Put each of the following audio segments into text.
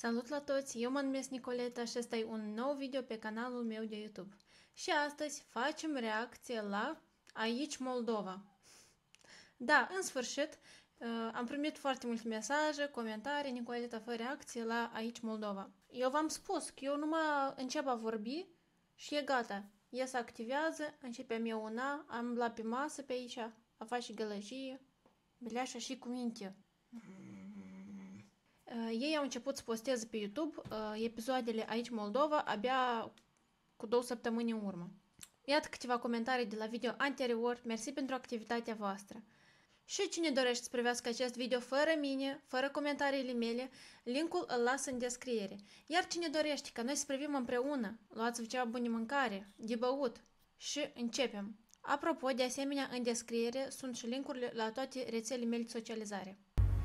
Salut la toți, eu mă numesc Nicoleta și ăsta e un nou video pe canalul meu de YouTube. Și astăzi facem reacție la Aici Moldova. Da, în sfârșit, am primit foarte multe mesaje, comentarii, Nicoleta, fă reacție la Aici Moldova. Eu v-am spus că eu numai încep a vorbi și e gata. Ea se activează, începem eu una, am la pe masă pe aici, a face gălăgie, beleașa și cu minte. Ei au început să posteze pe YouTube episoadele Aici Moldova abia cu 2 săptămâni în urmă. Iată câteva comentarii de la video anterior, mersi pentru activitatea voastră. Și cine dorește să privească acest video fără mine, fără comentariile mele, linkul îl las în descriere. Iar cine dorește ca noi să privim împreună, luați-vă ceva bun de mâncare, de băut și începem. Apropo, de asemenea, în descriere sunt și linkurile la toate rețelele mele de socializare.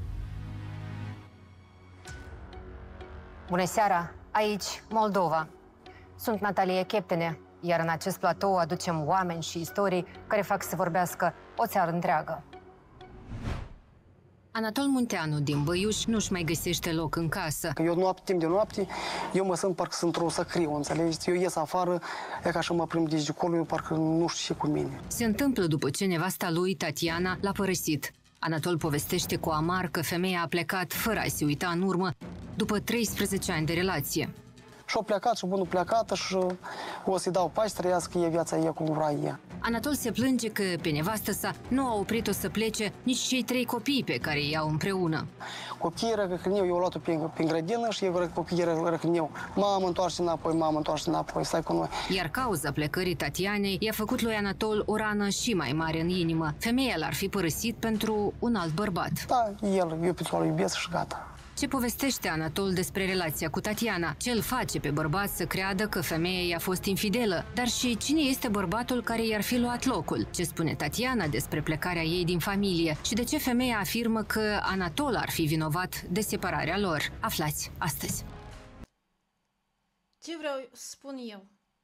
Bună seara! Aici, Moldova. Sunt Natalia Cheptene, iar în acest platou aducem oameni și istorii care fac să vorbească o țară întreagă. Anatol Munteanu din Băiuș nu-și mai găsește loc în casă. Eu timp de noapte, eu mă simt parcă sunt într-o săcriu, înțelegeți? Eu ies afară, e ca și mă prind de acolo, eu parcă nu știu ce cu mine. Se întâmplă după ce nevasta lui, Tatiana, l-a părăsit. Anatol povestește cu amar că femeia a plecat fără a se uita în urmă după 13 ani de relație. Și-a plecat, și bunul plecată și o să-i dau pași, trăiască e viața ei cum vrea ea. Anatol se plânge că pe nevastă sa nu a oprit-o să plece nici cei 3 copii pe care îi au împreună. Copiii răcăneau, eu luat-o pe grădină și copiii răcăneau. Mamă, întoarce înapoi, mamă, întoarce înapoi, stai cu noi. Iar cauza plecării Tatianei i-a făcut lui Anatol o rană și mai mare în inimă. Femeia l-ar fi părăsit pentru un alt bărbat. Da, eu pe țoală iubesc și gata. Ce povestește Anatol despre relația cu Tatiana? Ce îl face pe bărbat să creadă că femeia i-a fost infidelă? Dar și cine este bărbatul care i-ar fi luat locul? Ce spune Tatiana despre plecarea ei din familie? Și de ce femeia afirmă că Anatol ar fi vinovat de separarea lor? Aflați astăzi. Ce vreau să spun eu?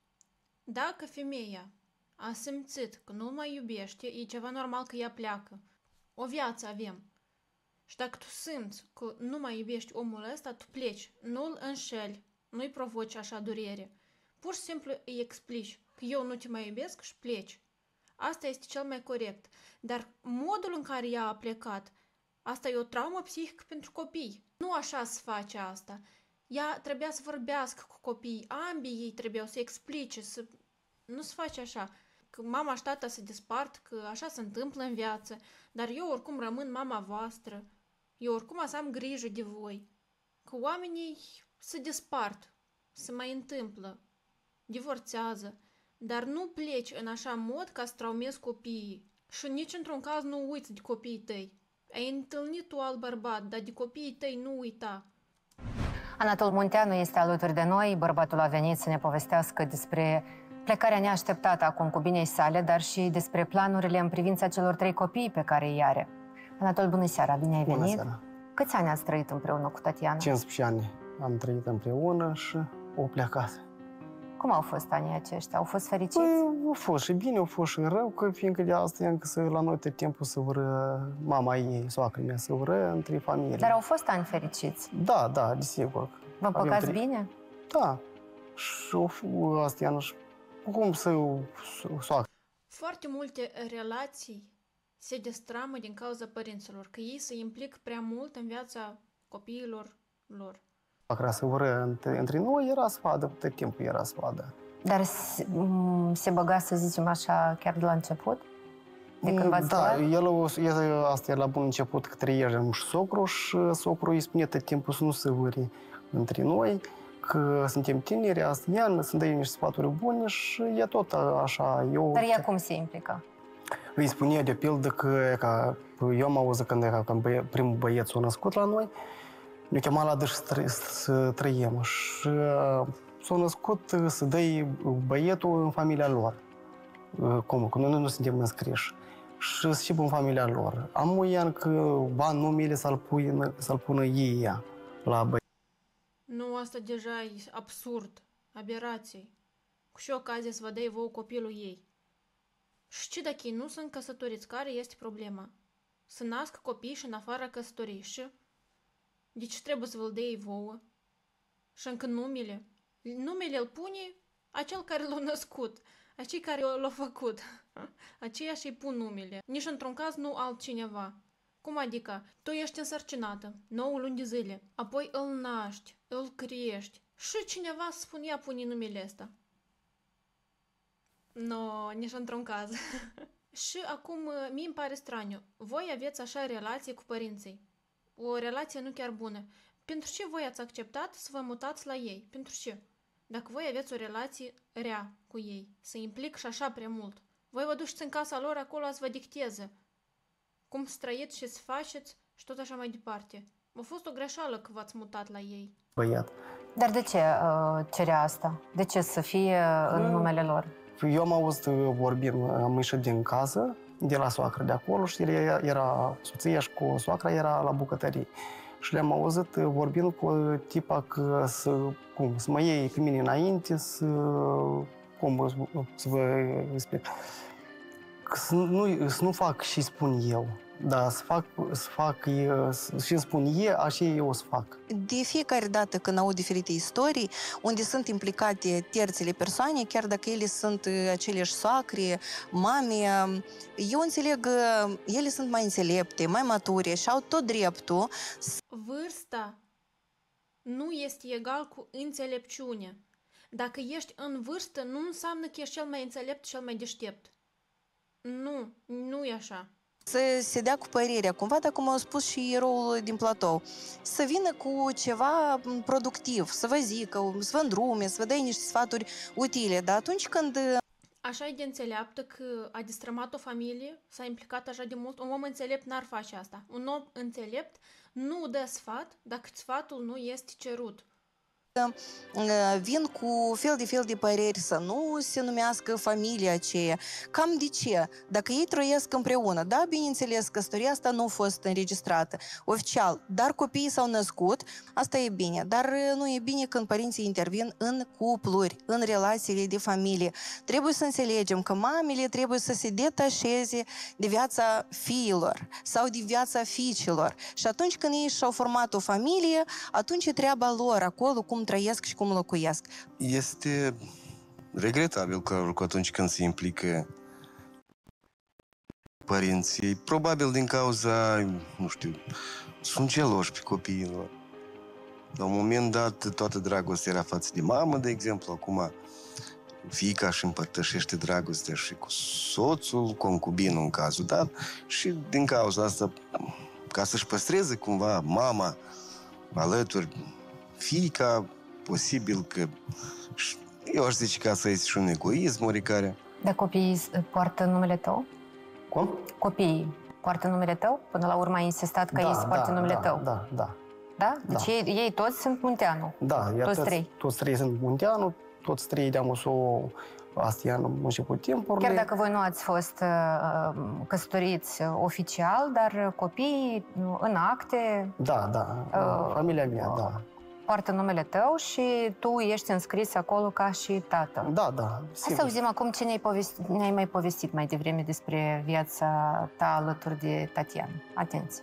Dacă femeia a simțit că nu mai iubește, e ceva normal că ea pleacă. O viață avem. Și dacă tu simți că nu mai iubești omul ăsta, tu pleci, nu-l înșeli, nu-i provoci așa durere. Pur și simplu îi explici că eu nu te mai iubesc și pleci. Asta este cel mai corect. Dar modul în care ea a plecat, asta e o traumă psihică pentru copii. Nu așa se face asta. Ea trebuia să vorbească cu copiii, ambii ei trebuiau să explice, să... Nu se face așa. Că mama și tata se despart, că așa se întâmplă în viață, dar eu oricum rămân mama voastră. Eu oricum să am grijă de voi. Că oamenii se despart, se mai întâmplă, divorțează, dar nu pleci în așa mod ca să traumezi copiii. Și nici într-un caz nu uiți de copiii tăi. Ai întâlnit tu alt bărbat, dar de copiii tăi nu uita. Anatol Munteanu este alături de noi. Bărbatul a venit să ne povestească despre plecarea neașteptată acum cu binei sale, dar și despre planurile în privința celor 3 copii pe care îi are. Anatol, bună seara, bine ai venit. Bună seara. Câți ani ați trăit împreună cu Tatiana? 15 ani am trăit împreună și au plecat. Cum au fost anii aceștia? Au fost fericiți? Au fost și bine, au fost și rău, că fiindcă de asta încă la noi tot timpul să vră mama ei, soacră mea, să vră între familie. Dar au fost ani fericiți? Da, desigur. Vă împăcați bine? Da. Și asta și cum să soacră. Foarte multe relații se destramă din cauza părinților, că ei se implică prea mult în viața copiilor lor. Soacra să vră între noi era sfadă, tot timpul era sfadă. Dar se băga, să zicem așa, chiar de la început? De când v-ați el asta e la bun început, că trăiești și socru și socru îi spune tot timpul să nu se vâri între noi, că suntem tineri, asta ea, să-mi dă niște sfaturi bune și e tot așa. Dar ea cum se implică? Îi spunea de pildă că eu am auzit când primul băieț s-a născut la noi, ne-a chemat la dâș să trăiem și s-a născut să dă băietul în familia lor. Cum? Că noi nu suntem înscriși. Și în familia lor. Am uian că bani numele să-l pună ei ea la băiet. Nu, asta deja e absurd, aberație. Cu ce ocazie să vă dai vouă copilul ei? Și ce dacă ei nu sunt căsătoriți? Care este problema? Să nască copii și în afara căsătoriei și... De ce trebuie să vă-l dea vouă? și încă numele. Numele îl pune acel care l-a născut, acei care l-a făcut. Aceia și-i pun numele. Nici într-un caz nu altcineva. Cum adică? Tu ești însărcinată 9 luni de zile, apoi îl naști, îl crești și cineva spunea pune numele ăsta. No, nici într-un caz. Și acum mie îmi pare straniu. Voi aveți așa relație cu părinții. O relație nu chiar bună. Pentru ce voi ați acceptat să vă mutați la ei? Pentru ce? Dacă voi aveți o relație rea cu ei, să implic și așa prea mult, voi vă duceți în casa lor acolo să vă dicteze cum să trăiți și să faceți și tot așa mai departe. A fost o greșeală că v-ați mutat la ei. Băiat. Dar de ce cerea asta? De ce să fie în numele lor? Eu am auzit vorbind, am ieșit din casă, de la soacră de acolo și era soția și cu soacra era la bucătărie. Și le-am auzit vorbind cu tipa că să mă iei pe mine înainte, să vă explic. Să nu fac și spun eu, dar să fac și îmi spun ei, așa eu o să fac. De fiecare dată când aud diferite istorii unde sunt implicate terțele persoane, chiar dacă ele sunt aceleași soacre, mame, eu înțeleg că ele sunt mai înțelepte, mai mature și au tot dreptul. Vârsta nu este egal cu înțelepciune. Dacă ești în vârstă, nu înseamnă că ești cel mai înțelept și cel mai deștept. Nu e așa. Să se dea cu părerea, cumva, dacă m-au spus și eroul din platou, să vină cu ceva productiv, să vă zică, să vă îndrume, să vă dea niște sfaturi utile, dar atunci când... Așa e de înțeleaptă că a destrămat o familie, s-a implicat așa de mult, un om înțelept n-ar face asta. Un om înțelept nu dă sfat dacă sfatul nu este cerut. Vin cu fel de păreri să nu se numească familia aceea. Cam de ce? Dacă ei trăiesc împreună, da, bineînțeles, căsătoria asta nu a fost înregistrată oficial, dar copiii s-au născut, asta e bine, dar nu e bine când părinții intervin în cupluri, în relațiile de familie. Trebuie să înțelegem că mamele trebuie să se detașeze de viața fiilor sau de viața fiicilor. Și atunci când ei și-au format o familie, atunci e treaba lor acolo cum trăiesc și cum locuiesc. Este regretabil că atunci când se implică părinții, probabil din cauza, nu știu, sunt geloși pe copiilor. La un moment dat, toată dragostea era față de mamă, de exemplu, acum fiica își împărtășește dragostea și cu soțul, concubinul în cazul dat, și din cauza asta, ca să-și păstreze cumva mama alături fiica, posibil că, eu aș zice că asta este și un egoism oricare. Dar copiii poartă numele tău? Cum? Copiii poartă numele tău? Până la urmă ai insistat că ei să poartă numele tău? Da. Da? Deci ei toți sunt Munteanu? Da, toți trei? Toți trei sunt Munteanu, toți trei de-am asta i-am început timpurile. Chiar dacă voi nu ați fost căsătoriți oficial, dar copiii în acte... Da, familia mea, da. Poartă numele tău și tu ești înscris acolo ca și tată. Da, Hai sigur. să auzim acum ce ne-ai mai povestit mai devreme despre viața ta alături de Tatiana. Atenție!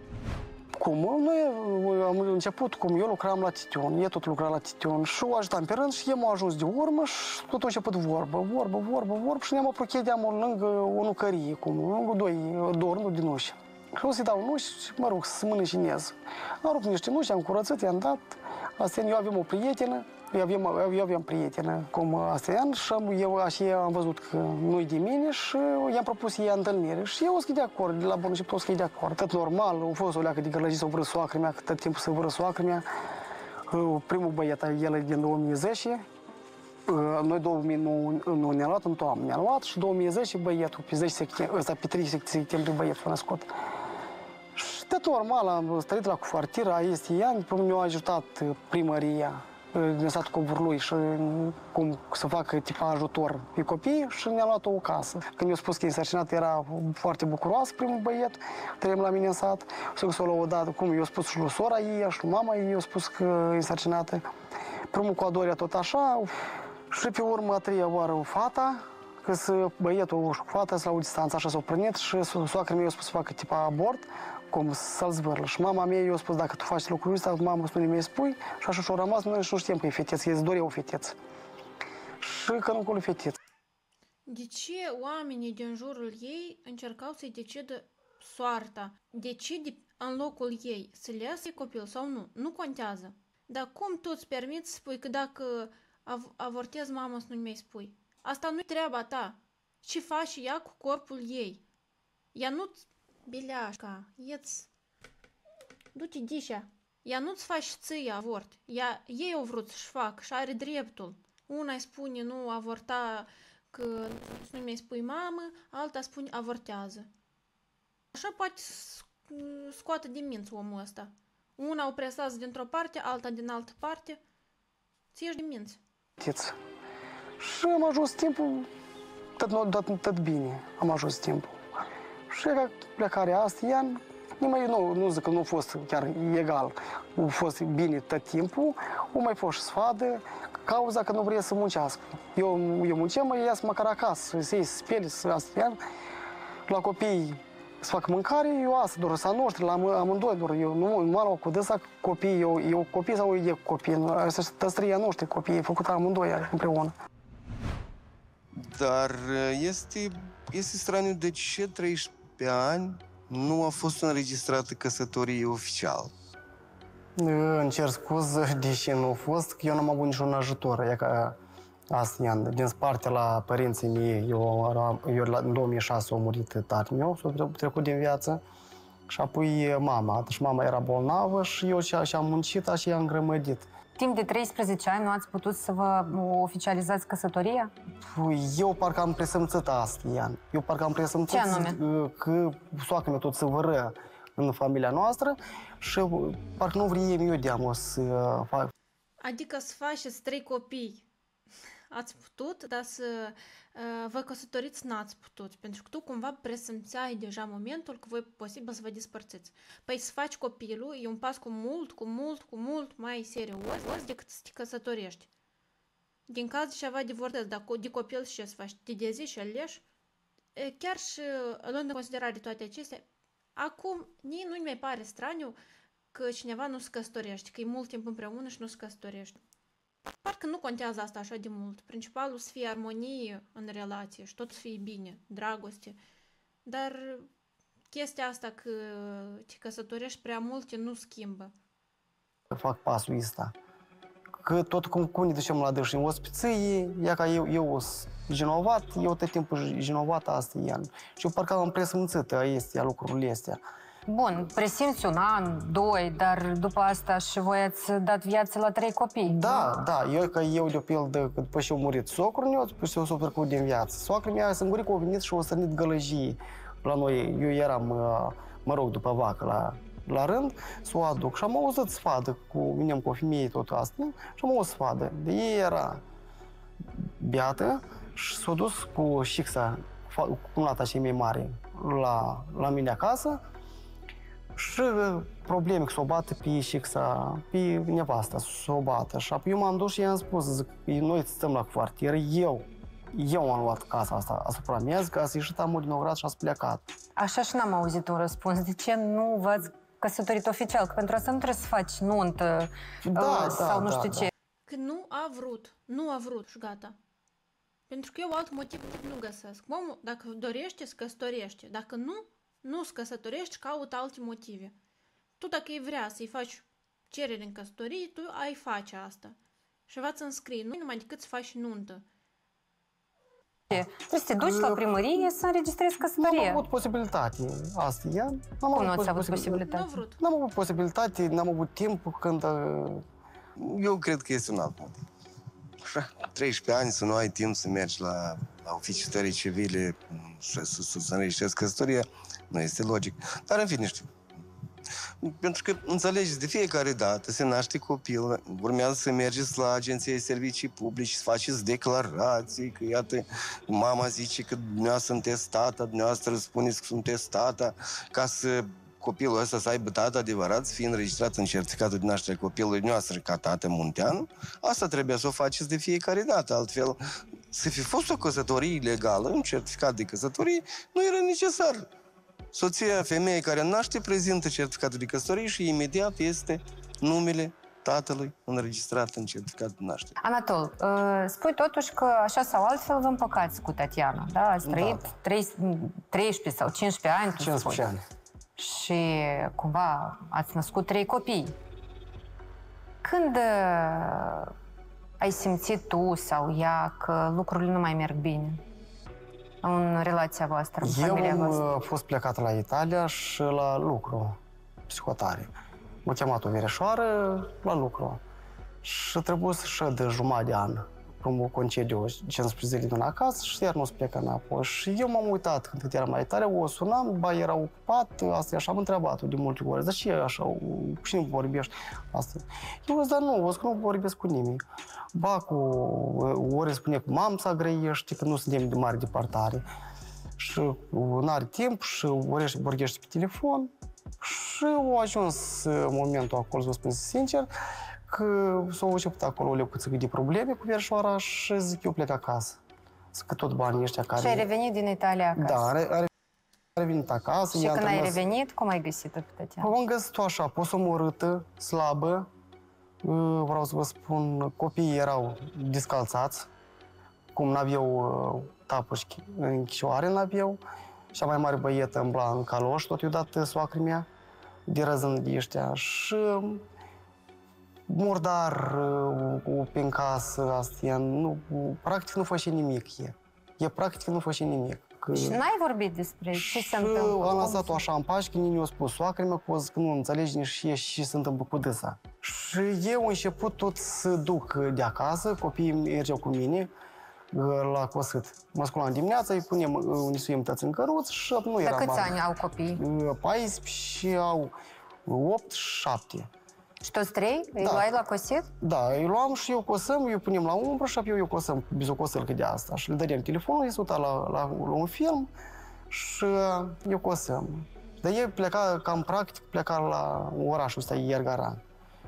Noi am început, eu lucram la Tition, eu tot lucra la Tition și o ajutam pe rând și eu m-am ajuns de urmă și tot a început vorbă și ne-am aprochedeam lângă o nucărie, lângă două rânduri din uși. Și o să-i dau nuși, mă rog, să mâneșinez. Am rupt niște nuși, am curățat, i-am dat. Astea, eu aveam o prietenă, eu aveam prietenă cum Astean și eu am văzut că nu-i de mine și i-am propus ei întâlnire. Și eu o să fie de acord, de la bun început o să fie de acord. Tot normal, a fost o leacă de gărlăgie să o vră soacră mea, că tot timpul să vră soacră mea. Primul băiat, el e din 2010. Noi 2000 nu ne-a luat, în toamnă ne-a luat și 2010 băietul, pe 3 septembrie băietul a născut. Și tot normal, am trăit la cuartira, este ani, pe mi-a ajutat primăria din satul Coburlui și cum să facă tipa ajutor pe copii și ne-a luat o casă. Când mi-a spus că e însărcinat, era foarte bucuroasă primul băiet, trăim la mine în sat. S-a luat odată, cum i-a spus și lui sora ei și lui mama ei, i-a spus că e însărcinată. Primul cu a doua tot așa și pe urmă a treia oară fata, că băietul și fata s-au distanțat așa s-au prânit și soacră mea i-a spus să facă tipa abort. cum să-l zvârlă. Și mama mea, eu spus, dacă tu faci lucrul ăsta, mama spune, mi-ai spui, și așa și-o rămas, noi și nu știm că e fetiță, îți dorea o fetiță. Și că nu cu fetiță. De ce oamenii din jurul ei încercau să-i decidă soarta? Decide în locul ei să le iasă copil sau nu? Nu contează. Dar cum tu îți permiți să spui că dacă avortezi mama să nu mi-ai spui? Asta nu-i treaba ta. Ce faci ea cu corpul ei? Ea nu-ți... Bileașca, ieți... Du-te dișa. Ea nu-ți faci ție avort. Ei au vrut să-și fac și are dreptul. Una îi spune nu avorta că nu mi-ai spui mamă, alta spune avortează. Așa poate scoate din minți omul ăsta. Una o presează dintr-o parte, alta din altă parte. Ți ieși din minți. Și am ajuns timpul, tot bine, am ajuns timpul. Și plecarea asta, nu zic că nu a fost chiar egal, a fost bine tot timpul, o mai fost și sfadă, cauza că nu vrea să muncească. Eu munceam, mă ies măcar acasă, să iei, să speli, să asta, la copii să fac mâncare, eu asta, doar să noștri, la amândoi, doar eu nu mă luau cu dânsa copii, eu copii sau eu copii, asta trăia noștri copii, e făcut amândoi împreună. Dar este straniu de ce 13 ani nu a fost înregistrată căsătorie oficial. Îmi cer scuze, deși nu a fost, că eu n-am avut niciun ajutor. E ca asta, din partea la părinții mei, eu în 2006 a murit tatăl meu, s-a trecut din viață. Și apoi mama. Deci mama era bolnavă și eu și am muncit, așa i-am îngrămădit. Timp de 13 ani nu ați putut să vă oficializați căsătoria? Eu parcă am presimțit asta, Ian. Eu parcă am presimțit că soacră mea tot se vără în familia noastră și parcă nu vrem eu de-amă să fac. Adică să faceți 3 copii. Ați putut, dar să vă căsătoriți n-ați putut. Pentru că tu cumva presimțeai deja momentul că voi posibil să vă despărțiți. Păi să faci copilul e un pas cu mult mai serios decât să te căsătorești. Din caz de ceva divorțez, dar de copil ce să faci? Te dezi și îl leși? Chiar și luând în considerare toate acestea, acum nici nu-mi mai pare straniu că cineva nu se căsătorește, că e mult timp împreună și nu se căsătorește. Parcă nu contează asta așa de mult. Principalul să fie armonie în relație și tot să fie bine, dragoste. Dar chestia asta că te căsătorești prea multe nu schimbă. Fac pasul ăsta. Că tot cum ne ducem la dâși în ospiție, e ca eu sunt genovat, eu tot timpul genovat asta e. Și eu parcă am presimțit lucrurile astea. Bun, presimți 1 an, 2, dar după asta și voi ați dat viață la 3 copii. Da, eu de pildă, după ce a murit socrul meu, după ce s-a trecut din viață. Soacră mea singurică a venit și a strânit gălăjii la noi. Eu eram, mă rog, după vacă la rând, să o aduc. Și am auzit sfadă, veneam cu o femeie tot asta, și am auzit sfadă. De ei era beată și s-a dus cu șixa, cu nata cei mai mari, la mine acasă. Și probleme că s-o bată pe șixa, pe nevasta, s-o bată. Și apoi eu m-am dus și i-am spus, zic, noi stăm la quartier, eu am luat casa asta asupra mea, zic, ați ieșit amul din ograt și ați plecat. Așa și n-am auzit un răspuns. De ce nu v-ați căsătorit oficial? Că pentru asta nu trebuie să faci nuntă sau nu știu ce. Că nu a vrut și gata. Pentru că eu alt motiv nu găsesc. Omul, dacă dorește, se căsătorește. Dacă nu se căsătorești, caută alte motive. Tu dacă îi vrea să-i faci cerere în căsătorie, tu ai face asta. Și v-ați înscrie, nu numai decât să faci nuntă. Tu să te duci la primărie să înregistrezi căsătorie. N-am avut posibilitate asta, Cum nu ați avut posibilitate? Nu a vrut. N-am avut posibilitate, n-am avut timp când... Eu cred că este un alt motiv. 13 ani să nu ai timp să mergi la oficiul stării civile să înregistrezi căsătoria, nu este logic. Dar în fine, știu. Pentru că înțelegeți, de fiecare dată se naște copil, urmează să mergeți la Agenția de Servicii Publice, să faceți declarații, că iată, mama zice că dumneavoastră sunteți tata, dumneavoastră spuneți că sunteți tata, ca să copilul ăsta să aibă tată adevărat, să fie înregistrat în certificatul de naștere copilului noastră ca tată muntean, asta trebuie să o faceți de fiecare dată, altfel să fi fost o căsătorie ilegală, un certificat de căsătorie, nu era necesar Soția femeii care naște prezintă certificatul de căsătorie și imediat este numele tatălui înregistrat în certificatul de naștere. Anatol, spui totuși că așa sau altfel vă împăcați cu Tatiana, da? Ați trăit 13 sau 15 ani, 15 ani. Și cumva ați născut 3 copii. Când ai simțit tu sau ea că lucrurile nu mai merg bine în relația voastră, în familia voastră? Eu am fost plecat la Italia și la lucru, psihotare. M-a chemat o verișoară la lucru și trebuie să șed de jumătate de an. Mă concediu 15 zile din acasă și iar nu se plecă înapoi. Și eu m-am uitat când eram la Italia, o sunam, ba era ocupat, asta e așa, am întrebat-o de multe ori, dar ce e așa, cu cine vorbești? Asta. Eu zic, dar nu, o să nu vorbesc cu nimeni. Ba cu, ori spune cu mamța grăiește, că nu suntem de mare departare. Și n-are timp și ori vorbește pe telefon. Și a ajuns momentul acolo, să vă spun sincer, că s-au început acolo o lecuță de probleme cu verișoara și zic, eu plec acasă. Zic că tot banii ăștia care... Și ai revenit din Italia acasă? Da, a revenit acasă. Și când ai revenit, cum ai găsit-o pe Tatiana? Am găsit-o așa, posomorâtă, slabă. Vreau să vă spun, copiii erau descalțați, cum n-aveau tapuși în chișoare, n-aveau. Cea mai mare băietă îmbla în caloș, tot i-a dat soacră mea, de răzând de ăștia. Și murdar prin casă, astea, nu, practic nu făcea nimic e practic nu făcea nimic. Și n-ai vorbit despre ce se întâmplă? Am lăsat-o așa în pași, că nimeni i-a spus soacră mea, că nu înțelegi nici ce se întâmplă cu dânsa. Și eu început tot să duc de acasă, copiii mergeau cu mine la Cosât. Mă sculam dimineața, îi punem, nisuim tăți în căruț și nu era bani. De câți ani au copii? 14 și au 8 și 7. Și toți 3? Îi luai la cosit? Da, îi luam și eu cosăm, eu punem la umbră și eu cosăm bizocosălcă de asta. Și le dădeam telefonul, îi suta la un film și eu cosăm. Dar el pleca, cam practic, pleca la orașul ăsta, Iergara.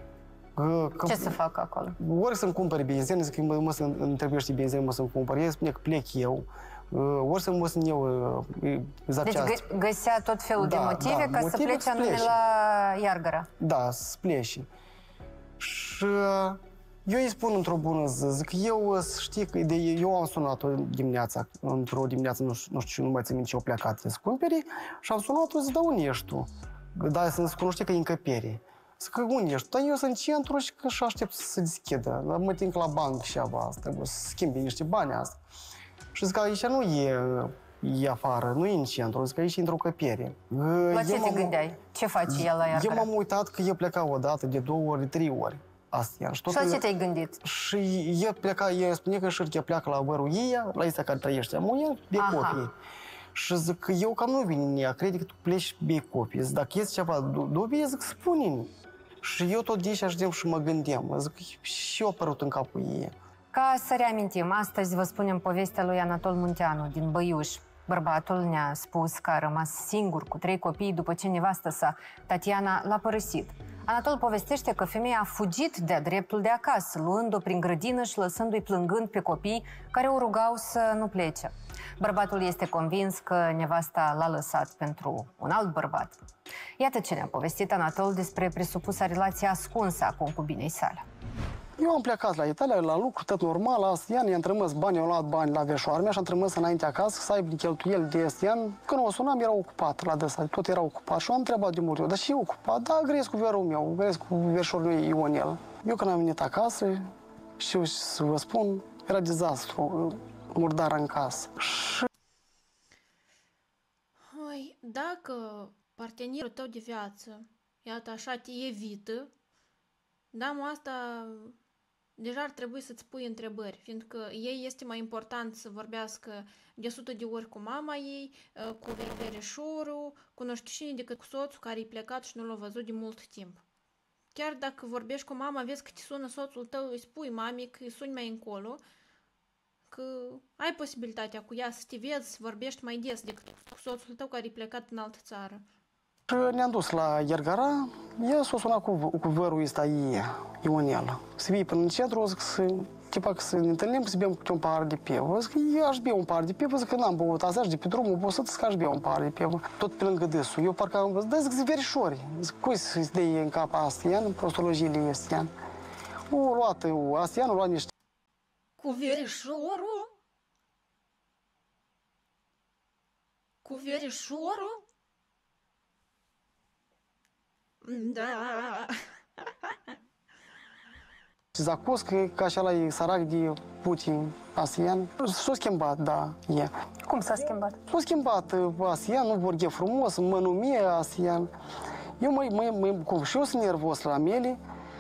Ce să fac acolo? Ori să-mi cumpăr benzină, zic că mă să-mi trebuiește benzină, să-mi cumpăr. El spune că plec eu. Ori să mă sunt eu zaceastă. Deci găsea tot felul de motive ca să plece anume la Iargăra. Da, să plece. Și eu îi spun într-o bună zi, zic, eu știi că eu am sunat-o dimineața, într-o dimineață, nu știu, nu mai țin minte ce o plecat să cumpere, și am sunat-o, zic, da, unde ești tu? Da, să-mi cunoște că e încăpere. Zic, că unde ești? Dar eu sunt în centru și că și aștept să se deschidă. Dar mă timp la bancă și asta, trebuie să schimbi niște bani asta. Și zic că aici nu e afară, nu e în centru, zic că aici e într-o căpiere. La ce te gândeai? Ce faci el la Iargăra? Eu m-am uitat că el pleca o dată, de 2 ori, 3 ori. Astea. Și la ce te-ai gândit? Și el pleca, el spune că și pleacă la vărul ei, la ăsta care trăiește amuia, de copii. Și zic că eu cam nu vin în ea, crede că tu pleci bei copii. Zic, dacă este ceva dubii, zic, spune-mi. Și eu tot de aici aștept și mă gândeam. Zic, și eu apărut în capul ei. Ca să reamintim, astăzi vă spunem povestea lui Anatol Munteanu din Băiuș. Bărbatul ne-a spus că a rămas singur cu 3 copii după ce nevastă sa, Tatiana, l-a părăsit. Anatol povestește că femeia a fugit de-a dreptul de acasă, luând-o prin grădină și lăsându-i plângând pe copii care o rugau să nu plece. Bărbatul este convins că nevasta l-a lăsat pentru un alt bărbat. Iată ce ne-a povestit Anatol despre presupusa relație ascunsă a concubinei sale. Eu am plecat la Italia, la lucru, tot normal, Astian, i-am trămăs bani, i-am luat bani la veșoară mea și am trămăs înainte acasă să aibă cheltuieli de Astian. Când o sunam, era ocupat la dăsa, tot era ocupat. Și am întrebat de multe ori, dar și e ocupat? Da, grăiesc cu verul meu, grăiesc cu veșorul meu Ionel. Eu când am venit acasă, și să vă spun, era dezastru, murdar în casă. Hai, dacă partenerul tău de viață, iată așa, te evită, da, asta deja ar trebui să-ți pui întrebări, fiindcă ei este mai important să vorbească de 100 de ori cu mama ei, cu verișorul, cu nu știu cine, decât cu soțul care e plecat și nu l-a văzut de mult timp. Chiar dacă vorbești cu mama, vezi că te sună soțul tău, îi spui mamei că îi suni mai încolo, că ai posibilitatea cu ea să te vezi, să vorbești mai des decât cu soțul tău care e plecat în altă țară. Și ne-am dus la Iergara, el s-a sunat cu vărul ăsta Ionel. Să vii până în centru, zic să tipa că să ne întâlnim, să bem câte un pahar de pivă. Zic că eu aș bea un pahar de pivă, zic că n-am băut azi de pe drumul, obosit, zic că aș bea un pahar de pivă. Tot pe lângă dânsul. Eu parcă am văzut, zic verișori. Zic, cui să-i dea în cap Astian, în prostologiile Astian. O luat Astian, o luat niște... Cu verișorul? Cu verișorul? Da. Zacuscă, că așa e sărac de Putin, Astian. S-a schimbat, da, e. Cum s-a schimbat? S-a schimbat Astian, nu vorbe frumos, mă numie Astian. Eu și eu sunt nervos la mele.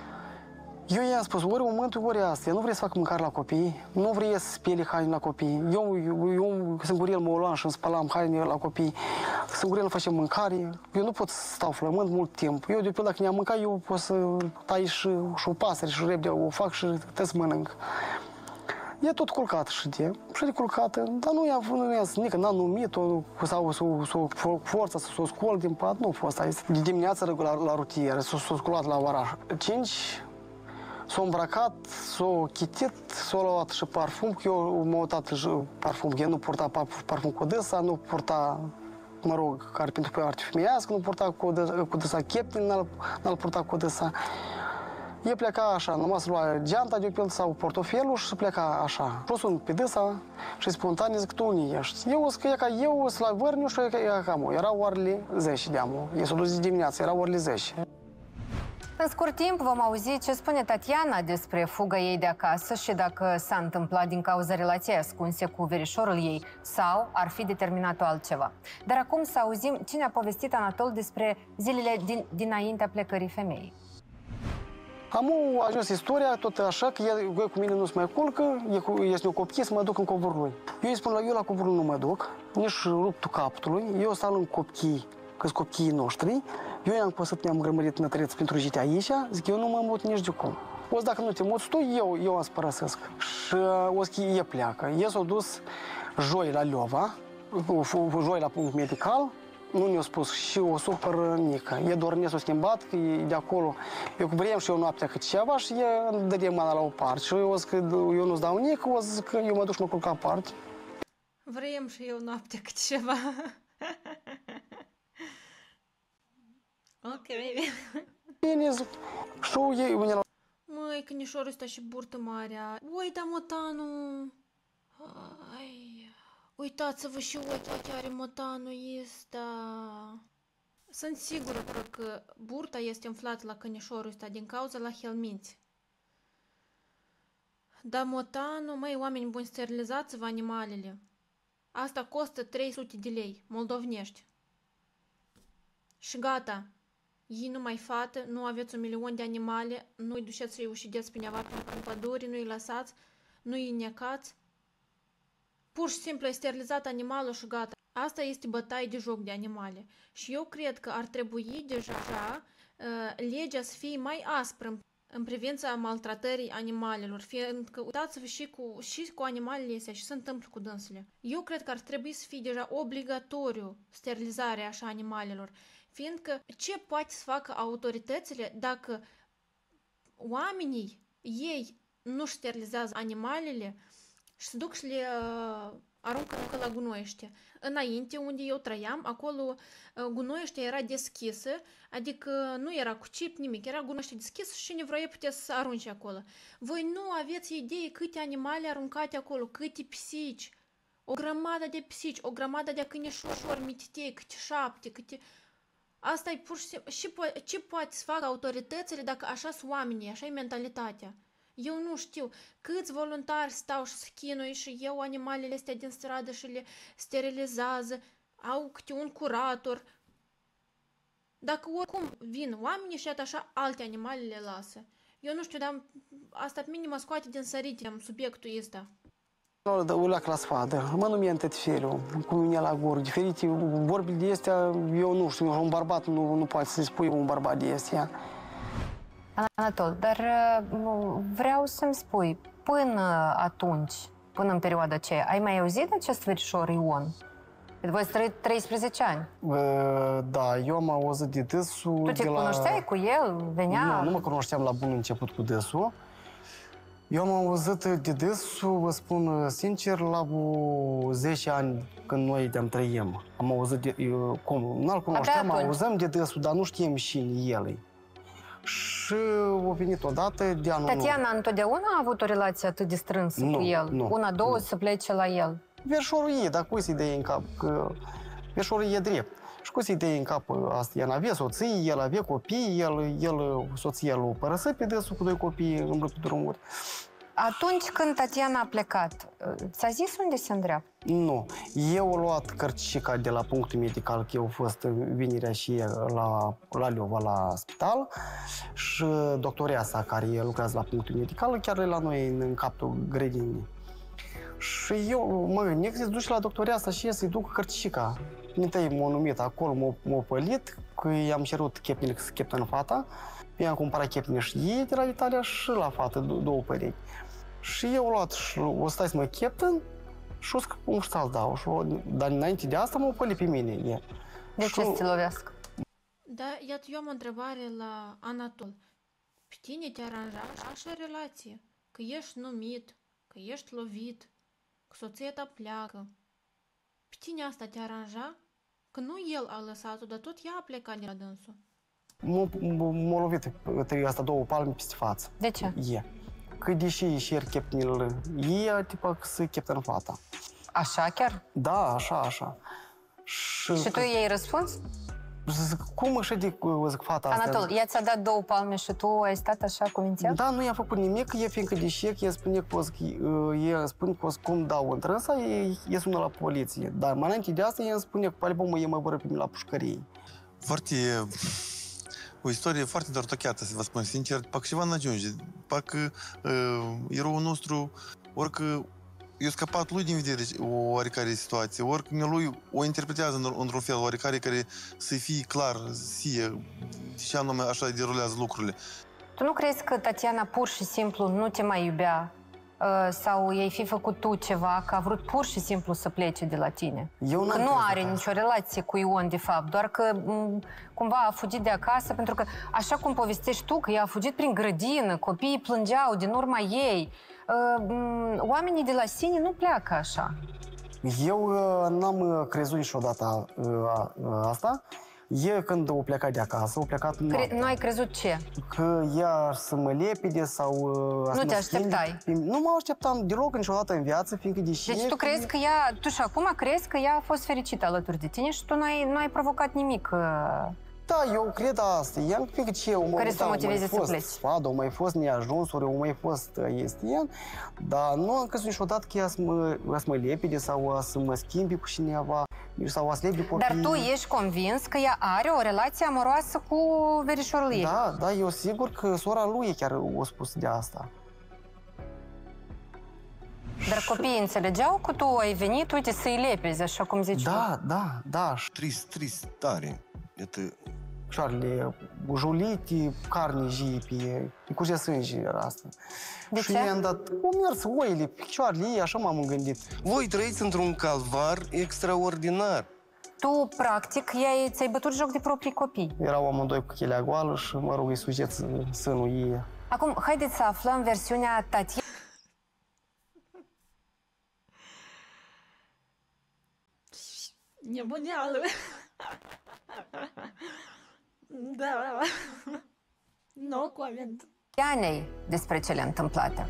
Eu i-am spus, ori momentul, ori asta. Nu vrei să fac mâncare la copii, nu vrei să speli haine la copii. Eu singurel mă luam și îmi spălam haine la copii. Singurel facem mâncare. Eu nu pot să stau flământ mult timp. Eu, de pildă, dacă ne-am mâncat, eu pot să tai și o pasăre și repede o fac și trebuie să mănânc. E tot culcat și de culcată, dar nu i-a nică, n-a numit-o sau forța să s-o scol din pat, nu a fost. De dimineață la rutieră, s-o sculat la oraș. 5 s-a îmbrăcat, s-a chitit, s-a luat și parfum, că eu m-am uitat și parfum, eu nu purta parfum cu dâsa, nu purta, mă rog, care pentru parte femeiască, nu purta cu dâsa cheptin, n-al purta cu dâsa. E pleca așa, numai să lua geanta de pildă sau portofelul și pleca așa. Și sunt pe dâsa și spontan zic, tu unde ești? Eu zic că eu sunt la Vărniu și e cam era orele 10 de-amu. E s-a dus dimineața, era orele 10. În scurt timp vom auzi ce spune Tatiana despre fuga ei de acasă și dacă s-a întâmplat din cauza relației ascunse cu verișorul ei sau ar fi determinat-o altceva. Dar acum să auzim cine a povestit Anatol despre zilele dinaintea plecării femeii. Am ajuns istoria tot așa că eu cu mine nu se mai culcă, este o copie să mă duc în covorul lui. Eu îi spun, eu la covorul nu mă duc, nici ruptul capului, eu stau în copii, că sunt copiii noștri, eu i-am păsat, ne-am grămărit nătăreț pentru jite aici, zic, eu nu mă mut nici de cum. O să dacă nu te muți tu, eu am să părăsesc. Și o să e pleacă. El s-a dus joi la Leova, joi la punct medical, nu ne-a spus și o supără nică. E doar ne s-a schimbat, că e de acolo. Eu vrem și eu noaptea cât ceva și e dădea mâna la o parte. Și eu o zic că eu nu-ți dau nică, o zic că eu mă duc și mă culc aparte. Vrem și eu noaptea cât ceva. Ok. Bine, zic. Și ei vine la... Măi, cănișorul ăsta și burtă marea. Uita, motanul. Ai... Uitați-vă și ochii are motanul ăsta. Sunt sigură că burta este umflată la cănișorul ăsta din cauza la helminți. Dar motanul, măi, oameni buni, sterilizați-vă animalele. Asta costă 300 de lei, moldovnești. Și gata. Ei nu mai fată, nu aveți 1.000.000 de animale, nu-i duceți să-i ușideți pe neva în pădure, nu-i lăsați, nu-i necați. Pur și simplu ai sterilizat animalul și gata. Asta este bătaie de joc de animale. Și eu cred că ar trebui deja legea să fie mai aspră în privința maltratării animalelor, fiindcă uitați-vă și cu animalele astea și se întâmplă cu dânsele. Eu cred că ar trebui să fie deja obligatoriu sterilizarea așa animalelor, fiindcă ce poate să facă autoritățile dacă oamenii ei nu-și sterilizează animalele și se duc și le aruncă la gunoiește. Înainte, unde eu trăiam, acolo gunoieștea era deschisă, adică nu era cu cip, nimic, era gunoiește deschisă și cine vroia putea să arunce acolo. Voi nu aveți idee câte animale aruncate acolo, câte pisici, o grămadă de pisici, o grămadă de câinișori, mititei, câte 7, câte... Asta e pur și simplu. Și ce poate să facă autoritățile dacă așa sunt oamenii, așa e mentalitatea? Eu nu știu câți voluntari stau și se chinuie și iau animalele astea din stradă și le sterilizează, au câte un curator. Dacă oricum vin oamenii și așa alte animale le lasă. Eu nu știu, dar asta pe mine mă scoate din sărite subiectul ăsta. O leac la spadă, mă numim tot felul, cu mine la gură, diferite vorbi de astea, eu nu știu, un bărbat nu poate să-i spui un bărbat de astea. Anatol, dar vreau să-mi spui, până atunci, până în perioada aceea, ai mai auzit de acest verișor Ion? Voi ați 13 ani. Da, eu am auzit de dânsul. Tu te cunoșteai cu el? Venea? Nu mă cunoșteam la bun început cu dânsul. Eu am auzit de dânsul, vă spun sincer, la 10 ani când noi de-am trăim. Am auzit de... Nu-l cunoșteam, auzăm de dânsul, dar nu știm cine el e. Și a venit odată de anul... Tatiana întotdeauna a avut o relație atât de strânsă cu el? Nu. Una, două să plece la el? Verșorul e, dar cui să-i dea în cap? Că verșorul e drept. Și cui să-i dea în cap asta? El avea soție, el avea copii, soția l-a părăsit pe dânsul cu 2 copii în pe drumuri. Atunci când Tatiana a plecat, ți-a zis unde se îndreaptă? Nu. Eu am luat cărcica de la punctul medical, că eu a fost vinerea și la Leova, la spital, și doctoreasa care lucrează la punctul medical, chiar la noi în capul grădinii. Și eu mă gândesc să duci la doctoreasa și să-i duc cărcica. Întâi m-a numit acolo, m-a pălit, că i-am cerut chepnile să cheptă în fata. I-am cumpărat chepnile și ei de la Italia și la fată, 2 perechi. Și eu am luat și o stai să mă cheptă și o să un ștal dau. Dar înainte de asta m-a pălit pe mine. De ce să te lovească? Da, iată, eu am o întrebare la Anatol. Pe tine te aranja așa relație? Că ești numit, că ești lovit, că soția ta pleacă. Pe tine asta te aranja? Că nu el a lăsat-o, dar tot ea a plecat de la dânsul. M-a lovit asta 2 palme peste față. De ce? Că deși își ieri chepnile ei, tipa că se cheptă în fata. Așa chiar? Da, așa. Și tu i-ai răspuns? Cum așa de zic fata asta? Anatol, ea ți-a dat 2 palme și tu ai stat așa cu mințea? Da, nu i-a făcut nimic, fiindcă deși ea spune că cum dau întrânsa, e sună la poliție. Dar mai înainte de asta, ea spune că pe e mă vără pe mine la pușcărie. O istorie foarte dortocheată, să vă spun sincer, parcă ceva n-ajunge. Parcă eroul nostru, orică i-a scăpat lui din vedere o oarecare situație, orică lui o interpretează într-un fel oarecare care să fie clar, și anume așa derulează lucrurile. Tu nu crezi că Tatiana pur și simplu nu te mai iubea? Sau i-ai fi făcut tu ceva, că a vrut pur și simplu să plece de la tine? Că nu are nicio relație cu Ion, de fapt, doar că cumva a fugit de acasă, pentru că, așa cum povestești tu, că ea a fugit prin grădină, copiii plângeau din urma ei. Oamenii de la sine nu pleacă așa. Eu n-am crezut niciodată asta. Când o plecat de acasă, o plecat noaptea. Nu ai crezut ce? Că ea să mă lepede sau... Nu te așteptai? Nu mă așteptam deloc niciodată în viață, fiindcă deși... Deci tu crezi că ea... Tu și acum crezi că ea a fost fericită alături de tine și tu nu ai provocat nimic? Da, eu cred asta. Ea, fiindcă ce... Care să motiveze să pleci? Sfadă, au mai fost neajunsuri, au mai fost este, dar nu am crezut niciodată că ea să mă lepede sau să mă schimbi cu cineva. Sau a slebi copiii. Dar tu ești convins că ea are o relație amoroasă cu verișorul ei? Da, eu sigur că sora lui chiar a spus de asta. Dar copiii înțelegeau că tu ai venit, uite, să-i lepezi, așa cum zici tu? Da. Trist, tare. Iată... Picioarele julite, carne pe curgea sânge era asta. De și ce? i-am dat, o mers oile, picioarele ei, așa m-am gândit. Voi trăiți într-un calvar extraordinar. Tu, practic, ți-ai bătut joc de proprii copii. Erau amândoi cu chelea goală și, mă rog, îi sujeți sânul ei. Acum, haideți să aflăm versiunea Tatiana. Nebuneală! Da. No comment. Tatianei despre cele întâmplate.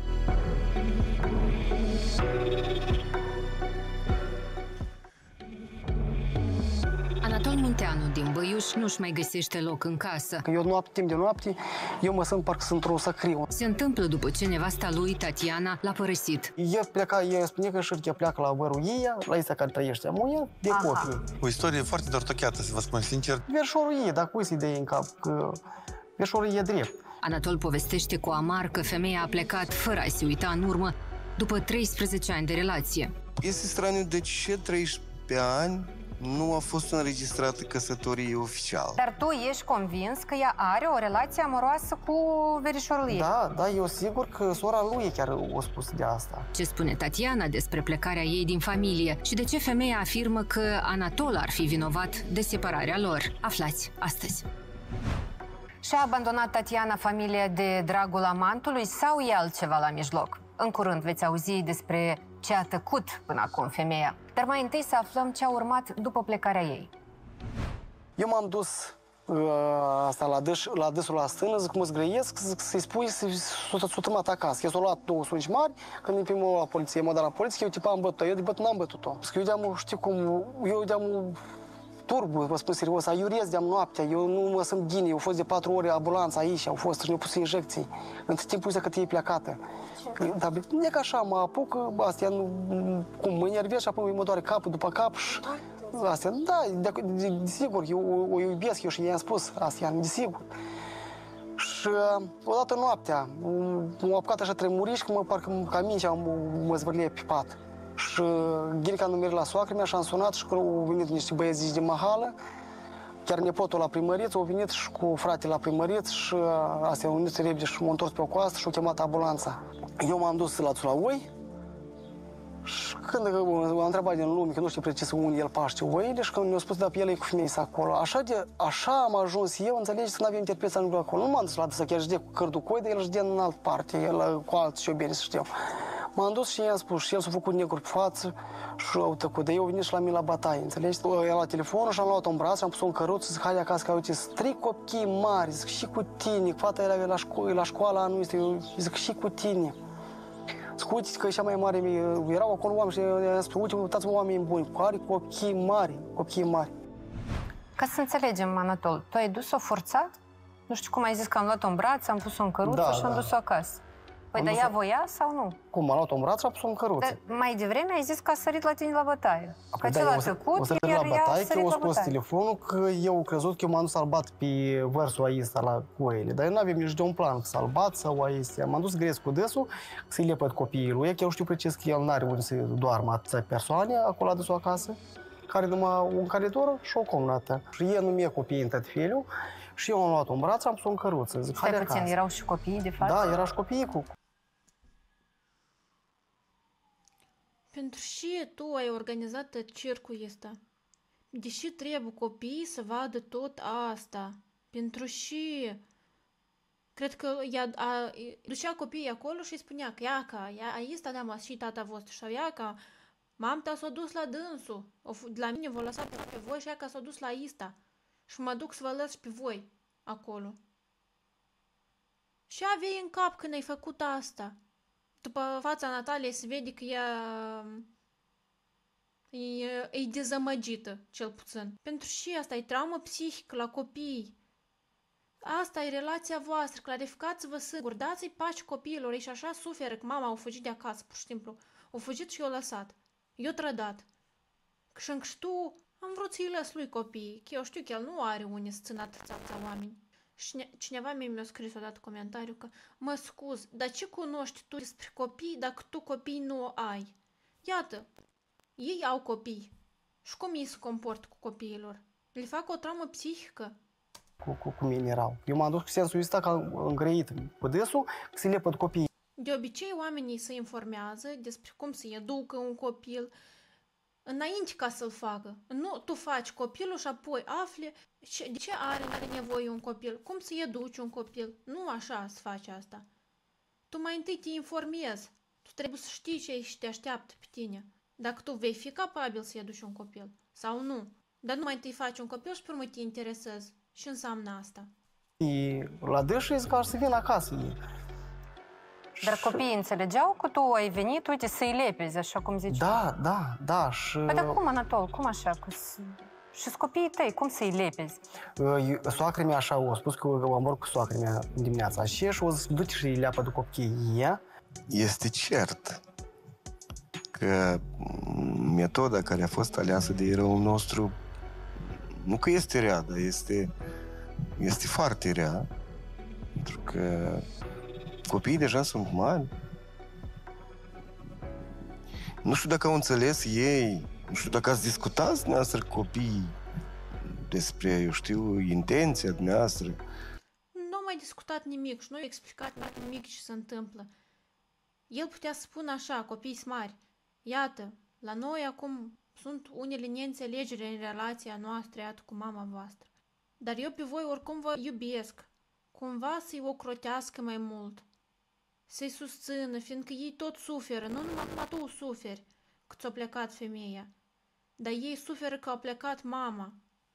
Anatol Munteanu din Băiuș nu-și mai găsește loc în casă. Că eu timp de noapte, eu mă simt parcă sunt într-o sacriu. Se întâmplă după ce nevasta lui, Tatiana, l-a părăsit. El spune că și pleacă la vărul ei, la isa care trăiește amuia, de copii. O istorie foarte dortocheată, să vă spun sincer. Verșorul ei, dacă cui să-i dea în cap, că verșorul e drept. Anatol povestește cu amar că femeia a plecat fără a se uita în urmă după 13 ani de relație. Este straniu de ce 13 ani nu a fost înregistrată căsătorie oficială. Dar tu ești convins că ea are o relație amoroasă cu verișorul ei? Da, eu sigur că sora lui chiar a spus de asta. Ce spune Tatiana despre plecarea ei din familie și de ce femeia afirmă că Anatol ar fi vinovat de separarea lor? Aflați astăzi. Și-a abandonat Tatiana familia de dragul amantului sau e altceva la mijloc? În curând veți auzi despre ce a tăcut până acum femeia. Dar mai întâi să aflăm ce a urmat după plecarea ei. Eu m-am dus asta la dâsul la stână, zic, mă zgrăiesc, zic, să-i spui s-o trămat acasă. Eu s-o luat 2 sunci mari, când îmi primul la poliție, mă dat la poliție, eu tipa am bătut-o, eu de bătut n-am bătut-o. Zic, eu de-am, știu cum, eu de-am turbu, vă spun serios, aiurez de-am noaptea, eu nu mă sunt ghine, eu fost de 4 ore ambulanță aici, au fost, și ne-au pus injecții. Între timpul ăsta cât e plecată. Dar e ca așa, mă apuc, astea, cum mă enervez și apoi mă doare capul după cap și... Astea, da, desigur, eu o iubesc, eu și i-am spus, astea, desigur. Și odată noaptea, m-a apucat așa tremuriși, că parcă ca mingea mă zvârlie pe pat. Și ghirica nu merge la soacră mea și am sunat și că au venit niște băieți de mahală, chiar nepotul la primărit, au venit și cu fratele la primărit și astea au venit repede și m-au întors pe o coastă și au chemat ambulanța. Eu m-am dus la Țulăoi și când am întrebat din lume, că nu știu precis unde el paște oile și când mi-au spus, da, pe el e cu femei acolo. Așa am ajuns eu, înțelegeți, că nu avem interpreța nici acolo. Nu m-am dus la dâsa, chiar judec cu cărducoi, dar el judea în altă parte, el cu alți șobeni, să știu. M-am dus și i-am spus, și el s-a făcut negru pe față și au tăcut. Dar eu venit și la mine la bătaie, înțelegi? Eu la telefonul și am luat-o în braț și am pus-o în căruță, zic, hai acasă, că uite, sunt 3 copii mari, zic, și cu tine, fata era la școală anul ăsta, eu zic, și cu tine. Zic, uite că cea mai mare, erau acolo oameni și i-am spus, uite, uitați-vă oameni buni, are copii mari. Ca să înțelegem, Anatol, tu ai dus-o forțat? Nu știu cum ai zis că am luat-o în braț, am pus-o în căruță și am dus-o acasă. Păi, dar ea voia sau nu? Cum, m-a luat-o în braț și a pus-o în căruță. Dar mai devreme ai zis că a sărit la tine la bătaie. Că da, ți l-a tăcut, iar ea a sărit la bătaie. telefonul, că eu crezut că eu m-am dus să-l bat pe vărsul ăsta la oile. Dar eu nu avem nici de un plan să-l bat sau aistea. M-am dus grez cu dânsul, să-i lepăd copiii lui. Că eu știu precis că el n-are unde să doarmă atâția persoane acolo la dânsul acasă, care numai un caridor și o comnată. Și el nu mi-e copiii în tot felul și eu am luat-o în braț, am pus-o în căruță. Zic, stai puțin, erau și copiii de față? Da, erau și copiii cu... Pentru ce tu ai organizat circul ăsta? Deși trebuie copiii să vadă tot asta? Pentru ce? Cred că ducea copiii acolo și îi spunea că aici stăteam și tata vostru sau iaca, mamta s-a dus la dânsul, la mine v-a lăsat pe voi și iaca s-a dus la ista și mă duc să vă lăs pe voi acolo. Și aveai în cap când ai făcut asta? După fața Nataliei se vede că ea e dezamăgită, cel puțin. Pentru și asta e traumă psihică la copii. Asta e relația voastră, clarificați-vă singur, dați-i pace copiilor, ei și așa suferă că mama a fugit de acasă, pur și simplu. A fugit și i-a lăsat. I-a trădat. Și încă și tu am vrut să-i lăs lui copiii, că eu știu că el nu are unde să țină atâția oameni. Și cineva mi-a scris odată comentariu că mă scuz, dar ce cunoști tu despre copii dacă tu copii nu ai? Iată, ei au copii. Și cum ei se comportă cu copiilor? Le fac o traumă psihică? Cu mine erau. Eu m-am dus cu sensul ăsta ca îngrăit cu dânsul, că să lepăd copiii. De obicei, oamenii se informează despre cum să educă un copil înainte ca să-l facă. Nu, tu faci copilul și apoi afli de ce are nevoie un copil, cum să educi un copil. Nu așa să faci asta. Tu mai întâi te informezi. Tu trebuie să știi ce te așteaptă pe tine. Dacă tu vei fi capabil să educi un copil sau nu. Dar nu mai întâi faci un copil și pe urmă te interesezi. Și înseamnă asta. La dâșii zic că să vină acasă. Dar copiii înțelegeau că tu ai venit, uite, să-i lepezi, așa cum zici? Da. Și... Păi dar cum, Anatol, cum așa? Și-s copiii tăi, cum să-i lepezi? Soacră mea așa a spus că am vorbit cu soacră mea dimineața așa și o zis, du-te și îi leapă de copiii. Este cert că metoda care a fost aleasă de eroul nostru nu că este rea, dar este foarte rea, pentru că copiii deja sunt mari. Nu știu dacă au înțeles ei, nu știu dacă ați discutat dumneavoastră copiii despre, eu știu, intenția dumneavoastră. Nu am mai discutat nimic și nu i-a explicat nimic ce se întâmplă. El putea să spună așa, copiii mari, iată, la noi acum sunt unele neînțelegeri în relația noastră, iată, cu mama voastră. Dar eu pe voi oricum vă iubesc cumva să-i ocrotească mai mult, să-i susțină, fiindcă ei tot suferă, nu numai tu suferi că ți-a plecat femeia, dar ei suferă că a plecat mama.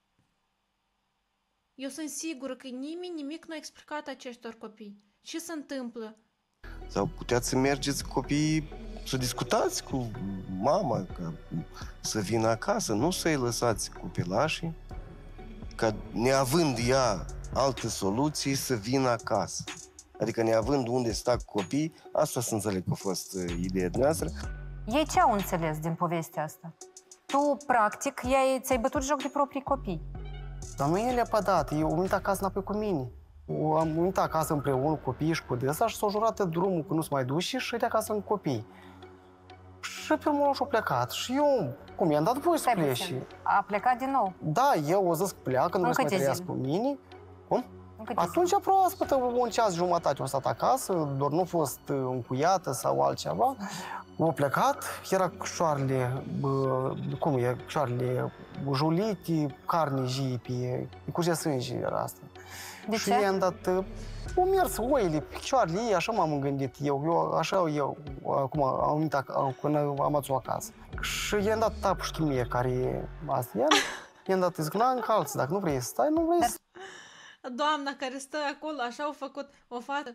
Eu sunt sigură că nimeni nimic nu a explicat acestor copii. Ce se întâmplă? Sau puteți să mergeți cu copiii, să discutați cu mama, să vină acasă, nu să-i lăsați copilașii, ca neavând ea alte soluții să vină acasă. Adică neavând unde sta cu copii, asta să înțeleg că a fost ideea noastră. Ei ce au înțeles din povestea asta? Tu, practic, ți-ai bătut joc de proprii copii. Dar nu e le-a pădat, eu am venit acasă înapoi cu mine. Am venit acasă împreună cu copiii și cu dânsa și s-a jurat de drumul că nu se mai duce și de acasă în copii. Și pe urmă și-a plecat. Și eu, cum i-am dat voie să plece. A plecat din nou? Da, eu o zis că pleacă, nu vreau să mai trăiască cu mine. Cum? Atunci proaspătă, un ceas jumătate, a stat acasă, doar nu a fost încuiată sau altceva. A plecat, era cășoarele, cum e, cășoarele julite, carne jipie, curgea sânge era asta. De și ce? i-am dat, au mers oile, picioarele ei, așa m-am gândit eu, acum am venit când am adus-o acasă. Și i-am dat tapușchi mie, care asta, i-am dat, zic, încalță, dacă nu vrei să stai, nu vrei să... Doamna care stă acolo, așa au făcut o fată.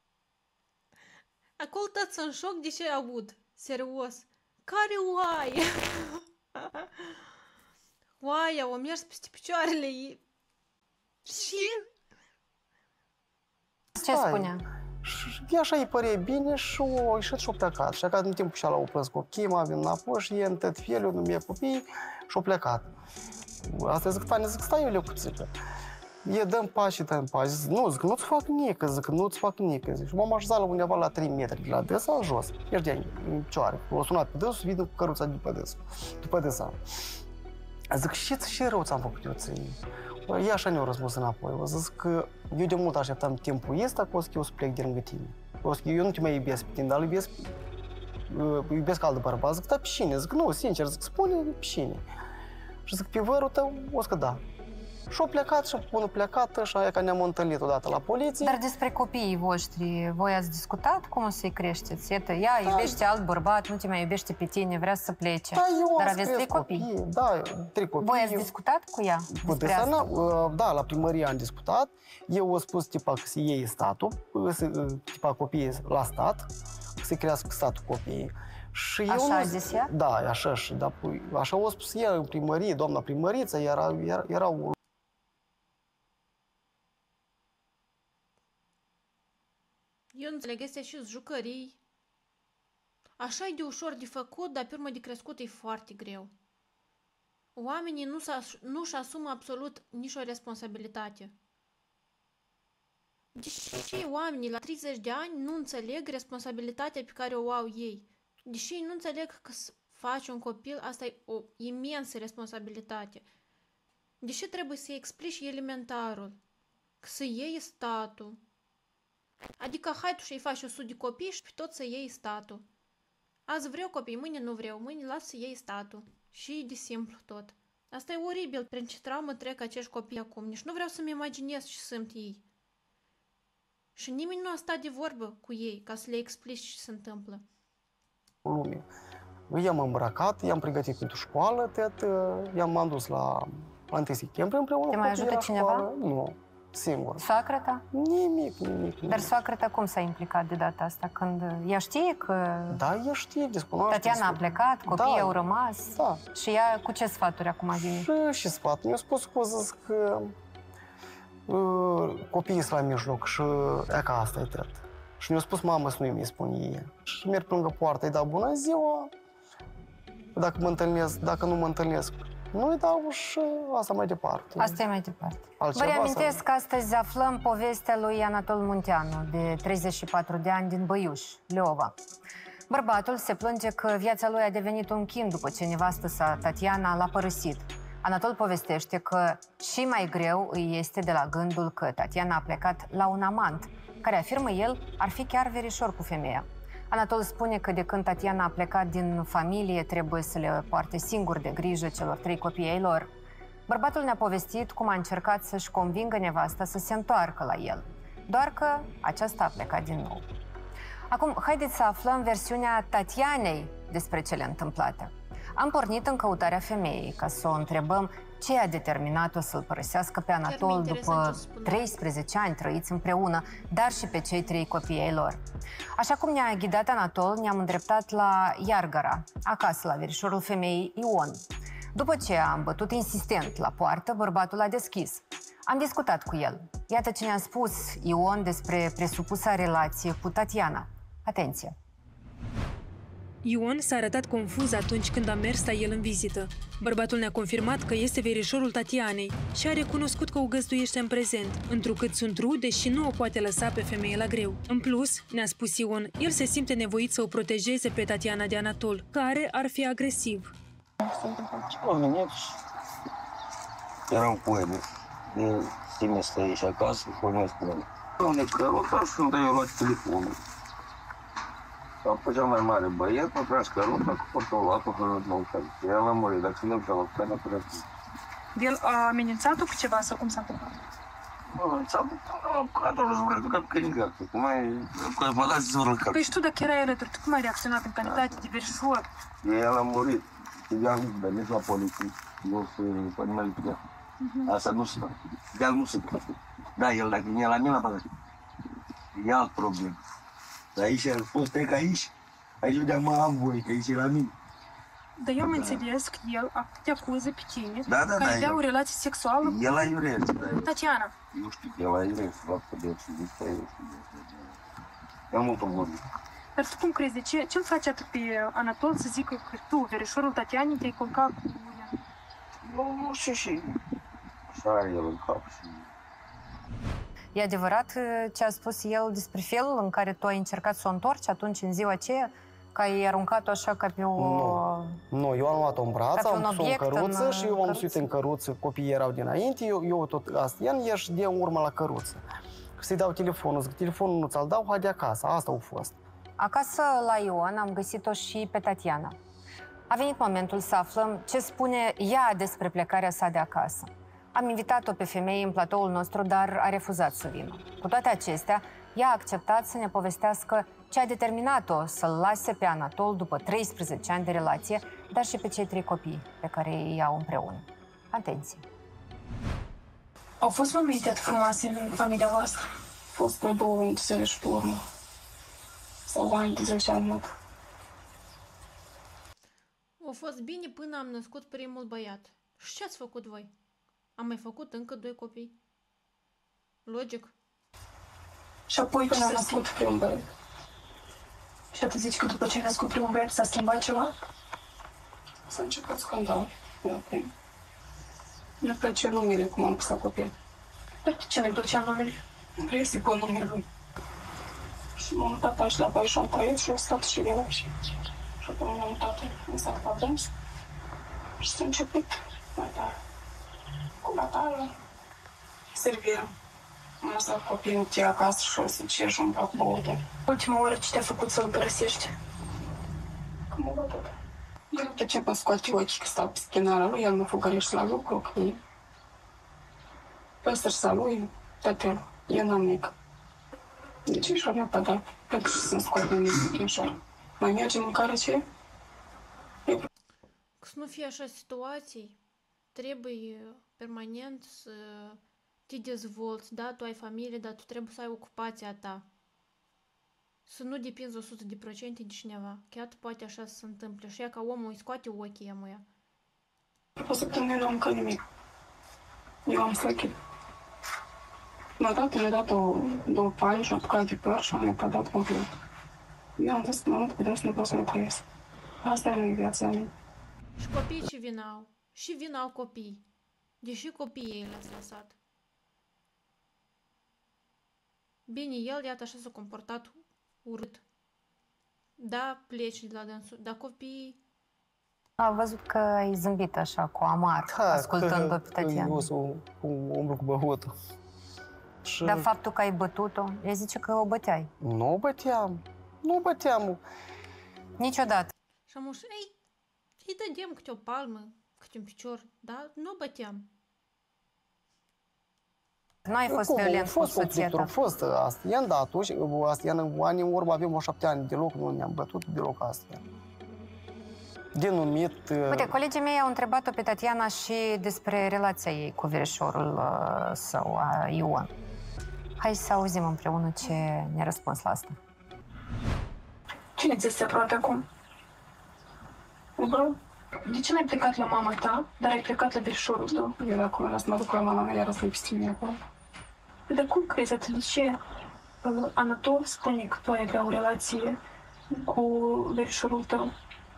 Acolo toți în șoc de ce aud. Serios. Care oaie? Oaia o mers peste picioarele ei. Și... Ce spunea? Și așa îi părea bine și o ieșit și-o plecat. Și acasă în timpul și-a l-au plâns copiii, m-a venit înapoi și e în tot felul, nu mi-e copii și-o plecat. Asta zic, Tania, zic, stai eu lecuțică. E dăm pași, dăm pași. Zic, nu, zic, nu-ți fac nică, zic, nu-ți fac nică. Zic, și m-am așezat la undeva la 3 metri de la dânsa, jos. Pierdea în picioare. O sunat pe dânsul, vine cu căruța după dânsa. Zic, și rău ți-am făcut eu ție. Ea așa ne-a răspuns înapoi. O zis că eu de mult așteptam timpul ăsta, că o să eu să plec de lângă tine. O să eu nu te mai iubesc pe tine, dar iubesc altă bărbat. Zic, da, pe cine? Zic, nu, sincer, zic, spune pe cine. Și zic, pe vărul tău, o să că da. Și-a plecat și până plecată și aia că ne-am întâlnit odată la poliție. Dar despre copiii voștri, voi ați discutat cum o să-i creșteți? Iată, ea iubește alt bărbat, nu te mai iubește pe tine, vrea să plece. Da, eu dar am aveți 3 copii. Da, 3 copii. Voi ați discutat cu ea despre asta? Da, la primărie am discutat. Eu o spus tipa că să iei statul, tipa copiii la stat, să crească statul copiii. Și așa a zis ea? Da, așa și da, așa o spus ea în primărie, doamna primăriță, era un... Eu înțeleg, astea și jucării. Așa e de ușor de făcut, dar pe urmă de crescut e foarte greu. Oamenii nu-și asumă absolut nicio responsabilitate. Deși oamenii la 30 de ani nu înțeleg responsabilitatea pe care o au ei. Deși nu înțeleg că să faci un copil, asta e o imensă responsabilitate. Deși trebuie să-i explici elementarul, că să iei statul. Adică hai tu și-i faci 100 de copii și pe tot să iei statul. Azi vreau copii, mâine nu vreau, mâine las să iei statul. Și e de simplu tot. Asta e oribil, prin ce traumă trec acești copii acum. Nici nu vreau să-mi imaginez ce simt ei. Și nimeni nu a stat de vorbă cu ei ca să le explici ce se întâmplă. Lume. I-am îmbrăcat, i-am pregătit pentru școală, m-am dus la 1 septembrie împreună. Te mai ajută cineva? Nu, singur. Soacră ta? Nimic. Dar soacră ta cum s-a implicat de data asta? Când ea știe că... Da, ea știe, descunoaște. Tatiana a plecat, copiii au rămas. Da. Și ea cu ce sfaturi acum vine? Și sfat. Mi-a spus că zis că copiii sunt la mijloc și e ca asta e tot. Și mi-a spus mama să nu mi spun ei. Și merg pe lângă poartă, îi dau bună ziua. Dacă mă întâlnesc, dacă nu mă întâlnesc, nu îi dau și asta mai departe. Asta e mai departe. Altceva Vă reamintesc că astăzi aflăm povestea lui Anatol Munteanu, de 34 de ani, din Băiuș, Leova. Bărbatul se plânge că viața lui a devenit un chin după ce nevastă sa, Tatiana, l-a părăsit. Anatol povestește că și mai greu îi este de la gândul că Tatiana a plecat la un amant, care, afirmă el, ar fi chiar verișor cu femeia. Anatol spune că de când Tatiana a plecat din familie, trebuie să le poarte singur de grijă celor 3 copii ai lor. Bărbatul ne-a povestit cum a încercat să-și convingă nevasta să se întoarcă la el. doar că aceasta a plecat din nou. Acum, haideți să aflăm versiunea Tatianei despre cele întâmplate. Am pornit în căutarea femeii ca să o întrebăm ce a determinat-o să-l părăsească pe Anatol după 13 ani trăiți împreună, dar și pe cei 3 copii ai lor. Așa cum ne-a ghidat Anatol, ne-am îndreptat la Iargara, acasă la verișorul femeii Ion. După ce am bătut insistent la poartă, bărbatul a deschis. Am discutat cu el. Iată ce ne-a spus Ion despre presupusa relație cu Tatiana. Atenție! Ion s-a arătat confuz atunci când am mers la el în vizită. Bărbatul ne-a confirmat că este verișorul Tatianei și a recunoscut că o găzduiește în prezent, întrucât sunt rude și nu o poate lăsa pe femeie la greu. În plus, ne-a spus Ion, el se simte nevoit să o protejeze pe Tatiana de Anatol, care ar fi agresiv. Am venit și eram cu el. Tine stă aici acasă, pornesc cu el. Unde căruta și unde eu luat telefonul. Apoi cel mai mare băiet, mă tras căruta, cu portolatul, hărât mă uitat. El a murit, dacă nu pe loc, pe neapărat. El a amenințat-o cu ceva sau cum s-a întâmplat? Păi și tu, dacă erai alături, tu cum ai reacționat în calitate de verișor? El a murit. El nu se nici la poliție. Nu se poate mai putea. Asta nu se poate. El nu se poate. Da, el dacă vine la mine la pădare. E alt problem. Dar aici a fost trec aici. Aici unde mă am voie, că aici e la mine. Dar eu am înțeles că el te acuză pe tine că avea o relație sexuală cu el a iureț, Tatiana. Eu știu, el a iureț, la pădeți, e mult o vorbit. Dar tu cum crezi, de ce îl face atât pe Anatol să zică că tu, verișorul Tatianei, te-ai culcat cu ea? Nu știu și așa are el în cap și... E adevărat ce a spus el despre felul în care tu ai încercat să o întorci atunci în ziua aceea? Că ai aruncat-o așa ca pe o... Nu, eu am luat-o în braț, am pus-o în căruță și eu am suit în căruță. Copiii erau dinainte, eu tot astea ieși de urmă la căruță. Să-i dau telefonul, zic, telefonul nu ți-l dau, hai de acasă, asta a fost. Acasă la Ion am găsit-o și pe Tatiana. A venit momentul să aflăm ce spune ea despre plecarea sa de acasă. Am invitat-o pe femeie în platoul nostru, dar a refuzat să vină. Cu toate acestea, ea a acceptat să ne povestească ce a determinat-o să-l lase pe Anatol după 13 ani de relație, dar și pe cei 3 copii pe care îi au împreună. Atenție! Au fost momente atât frumoase în familia voastră? Au fost pe 2 zile și pe urmă. Sau ani de 10 ani mult. A fost bine până am născut primul băiat. Și ce ați făcut voi? Am mai făcut încă 2 copii. Logic. Și apoi când am născut primul băiat. Și tu zici că după ce ai născut primul băiat s-a schimbat ceva? S-a început scandal. Nu-mi plăcea numele cum am pus la copil. De ce nu-i plăcea numele? Vrei să-i pun numele lui. Și m-am mutat aici la Baișan Păieț și am stat și el aici. Și apoi m-am mutat în sat la Brâns. Și s-a început mai tare. Cu bătaie, servirea. Am stat copilul tăi acasă și o să cer și un plac băută. Ultima oară ce te-a făcut să-l părăsești? Că m-a bătut. El tot ce mă scoate ochii că stau pe schinarea lui, el mă fugărește la lucru, că e păstărsa lui, tatăl, eu n-am mic. Deci și-o mi-a pădat, pentru că să-mi scoate în ușor. Mai merge mâncare ce? Să nu fie așa situații, trebuie permanent să te dezvolți, da, tu ai familie, dar tu trebuie să ai ocupația ta. Să nu depinzi 100% de cineva. Chiar poate așa să se întâmple. Și ea ca omul îi scoate ochii amuia. O săptămână nu am mâncat nimic. Eu am slăchit. Mi-a dat 2 paie și am apucat de păr și am apucat complet. Eu am zis că mă putem să nu pot să locuiesc. Asta e viața mea. Și copiii ce vinau? Și vinau copii. Deși copiii ei le-ați lăsat. Bine, el, iată, așa s-a comportat urât. Da, pleci de la dânsul, dar copiii... Am văzut că ai zâmbit așa, cu amar, ascultând-o pe Tatiana. Eu sunt umblă cu băutul. Dar faptul că ai bătut-o, ea zice că o băteai. Nu o băteam. Nu o băteam. Niciodată. Și am ușit, ei, îi dădeam câte o palmă, câte un picior, da? Nu o băteam. Nu ai fost Cum? violent A cu fost soția conflictul, a ta? fost asta. I-am dat atunci, asta, în anii în urmă avem 7 ani deloc, nu ne-am bătut deloc asta. Denumit... Uite, colegii mei au întrebat-o pe Tatiana și despre relația ei cu verișorul său, Ion. Hai să auzim împreună ce ne-a răspuns la asta. Cine ți se aproape acum? Bă, de ce n-ai plecat la mama ta, dar ai plecat la verișorul tău? Eu acum las să mă duc la mama mea, iar să-i peste mine acolo. Păi, dar cum crezi atât? De ce Anatol spune că tu ai avea o relație cu verișorul tău?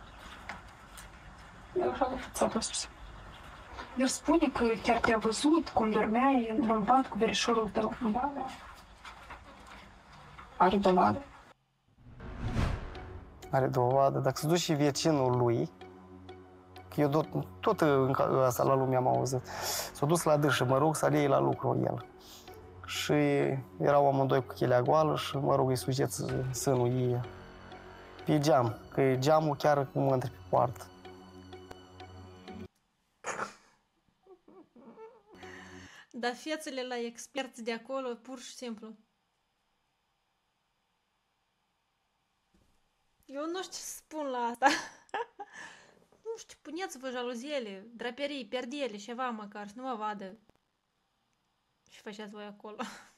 El așa a spus. El spune că chiar te-a văzut cum dormeai într-un pat cu verișorul tău. Da. Are dovadă. Are dovadă. Dacă se duce și vecinul lui, că eu tot asta la lume am auzit, s-a dus la dâșă, mă rog, să alei la lucru el. Și erau amândoi cu chelea goală și, mă rog, îi sugeți sânul ei pe geam, că e geamul chiar cum intre pe poartă. Dar fețele la experți de acolo, pur și simplu. Eu nu știu ce să spun la asta. Nu știu, puneți-vă jaluziele, draperii, perdiele, ceva măcar, să nu mă vadă. Ce faceți voi acolo?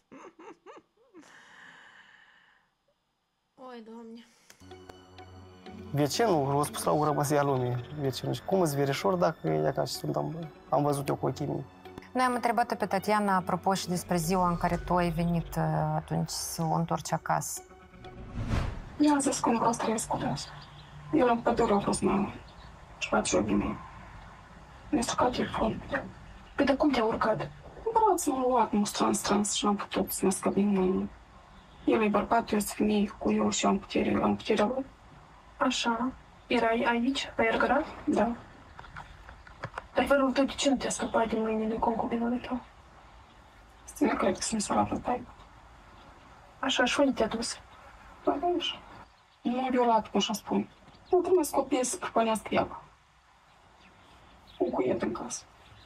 Oi, Doamne. Vecinul a spus la urmă să ia lumea. Vecinul. Și cum îți verișor dacă e ca și sunt am văzut eu cu ochii mei. Noi am întrebat-o pe Tatiana apropo și despre ziua în care tu ai venit atunci să o întorci acasă. Eu am zis că nu vreau să trăiesc cu asta. Eu la pădure am fost mama și face ochii mei. Mi-a stricat telefonul. Păi de cum te-a urcat? Vreau să m-am luat, m-am strâns și n-am putut să mă scăp din mâini. El e bărbat, eu sunt femeie cu eu și am puterea lui. Așa. Erai aici, la Ergărat? Da. Dar vărul tău de ce nu te-a scăpat din mâinile concubinului tău? Nu cred că mi s-a luat la taibă. Așa, și unde te-a dus? Da, așa. Nu m-a violat, cum așa spun. Nu trimis copiii să prăpănească iapa. Un cuiet în casă.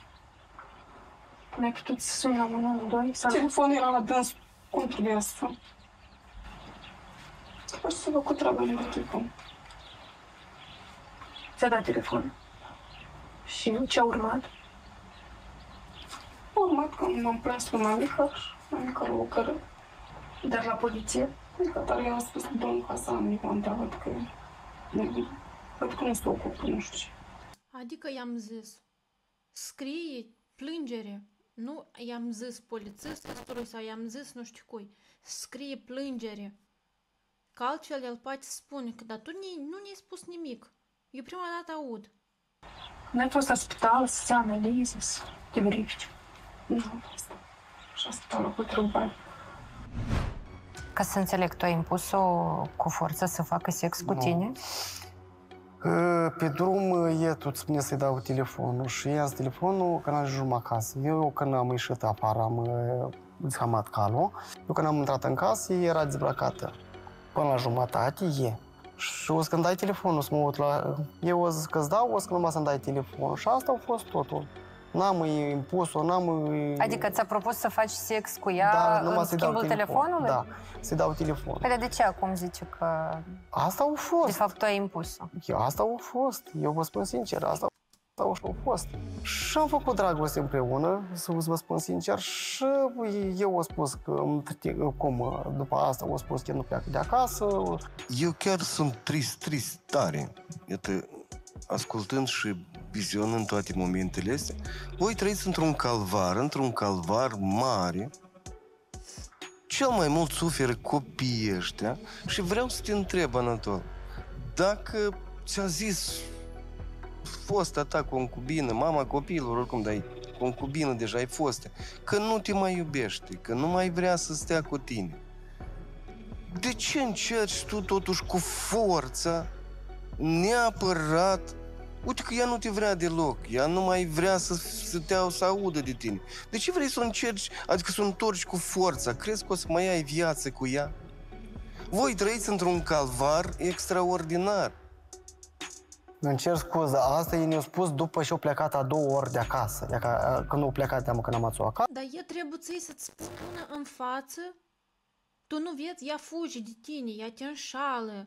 N-ai putut să suni la 112? Telefonul era la dâns. Cum trebuia să sun? Păi să vă cu treaba de telefon. Ți-a dat telefonul. Și ce a urmat? A urmat că m-am plâns la mamica și mamica l-a ocărât. Dar la poliție? Dar eu am spus că domnul Hasan, eu am întrebat că... Văd că nu se ocupă, nu știu ce. Adică i-am zis, scrie plângere. Nu i-am zis polițistului sau i-am zis nu știu cui. Scrie plângere. Că altfel el poate spune că dar tu nu ne-ai spus nimic. Eu prima dată aud. N-ai fost la spital să se analize, să te verifici? Nu am fost. Și la spitalul cu trăbani. Ca să înțeleg, tu ai impus-o cu forță să facă sex cu tine? Pe drum, e tot spune să-i dau telefonul și i-am zis telefonul când ajungem acasă. Eu când am ieșit afară, am deshamat calul. Eu când am intrat în casă, era dezbrăcată. Până la jumătate, e. Și o să când dai telefonul, să mă uit la... Eu o să că-ți dau, o să numai să-mi dai telefonul. Și asta a fost totul. N-am impus-o, Adică ți-a propus să faci sex cu ea în schimbul telefonului? Da, să-i dau telefonul. Păi de ce acum zice că... Asta a fost. De fapt, tu ai impus-o. Asta a fost. Eu vă spun sincer, asta a fost. Și am făcut dragoste împreună, să vă spun sincer, și eu am spus că, cum, după asta am spus că nu pleacă de acasă. Eu chiar sunt trist tare. Iată, ascultând și vizionând toate momentele astea, voi trăiți într-un calvar mare. Cel mai mult suferă copiii ăștia și vreau să te întreb, Anatol, dacă ți-a zis fosta ta concubină, mama copiilor, oricum, dar concubină deja ai fostă, că nu te mai iubește, că nu mai vrea să stea cu tine. De ce încerci tu totuși cu forța, neapărat? Uite că ea nu te vrea deloc, ea nu mai vrea să audă de tine. De ce vrei să o încerci, adică să o întorci cu forța? Crezi că o să mai ai viață cu ea? Voi trăiți într-un calvar extraordinar. Îmi cer scuze, asta ei ne-au spus după ce au plecat a 2 ori de acasă. Când au plecat, când am ațua acasă. Dar e trebuie să-ți spună în față, tu nu vezi, ea fugi de tine, ea te înșală.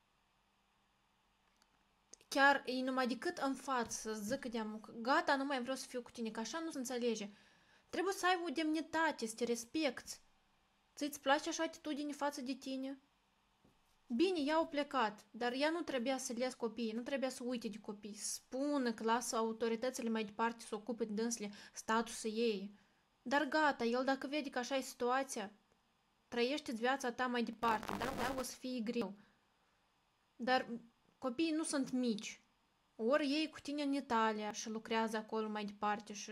Chiar e numai decât în față să zică de-am, gata, nu mai vreau să fiu cu tine, că așa nu se înțelege. Trebuie să ai o demnitate, să te respecti. Ți-ți place așa atitudine față de tine? Bine, ea au plecat, dar ea nu trebuia să lese copiii, nu trebuia să uite de copii. Spune că lasă autoritățile mai departe să ocupe dânsele statusul ei. Dar gata, el dacă vede că așa e situația, trăiește-ți viața ta mai departe, dar o să fie greu. Dar copiii nu sunt mici. Ori ei cu tine în Italia și lucrează acolo mai departe și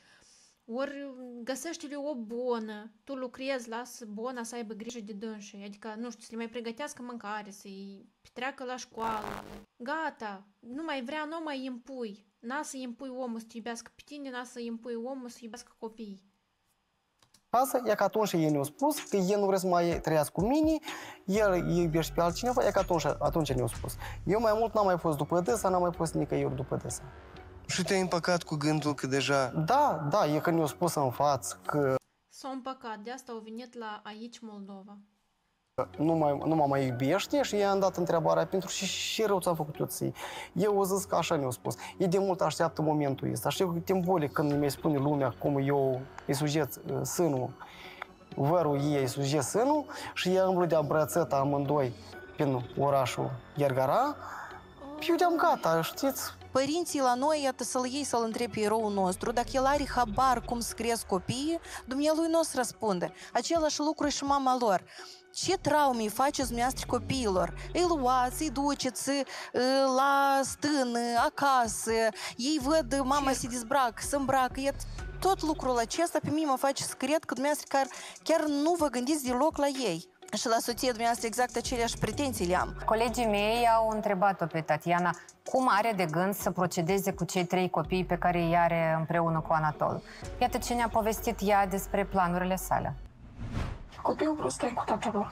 ori găsește-le o bonă, tu lucrezi, lasă bona să aibă grijă de dânsii, adică, nu știu, să le mai pregătească mâncare, să-i petreacă la școală. Gata, nu mai vrea, nu mai impui. N-a să impui omul să te iubească pe tine, n-a să impui omul să iubească copiii. Asta e că atunci ei ne-au spus că ei nu vrea să mai trăiască cu mine, el îi iubește pe altcineva, e că atunci ne-au spus. Eu mai mult n-am mai fost după dânsa, n-am mai fost nicăieri după dânsa. Și te-ai împăcat cu gândul că deja... Da, e că ne-au spus în față că... S-au împăcat, de asta au venit la aici Moldova. Nu mă mai iubește și i-am dat întrebarea pentru și rău ți-am făcut eu ție. Eu o zis că așa ne-au spus. E de mult așteaptă momentul ăsta. Știu timbolic când mi spune lumea cum eu îi sujet sânul, vărul ei îi sujet sânul și ea îmi de îmbrățătă amândoi prin orașul Ghergara. Eu de-am gata, știți? Părinții la noi, iată, să-l iei să-l întrebi pe eroul nostru, dacă el are habar cum să cresc copiii, dumnealui nu o să răspunde. Același lucru și mama lor. Ce traume îi faceți dumneavoastră copiilor? Îi luați, îi duceți la stână, acasă, ei văd mama se dezbracă, se îmbracă, tot lucrul acesta pe mine mă face să cred că dumneavoastră chiar nu vă gândiți deloc la ei. Și la soția dumneavoastră exact aceleași pretenții le am. Colegii mei au întrebat-o pe Tatiana cum are de gând să procedeze cu cei 3 copii pe care îi are împreună cu Anatol. Iată ce ne-a povestit ea despre planurile sale. Copilul vreau să stai cu tatăl lor.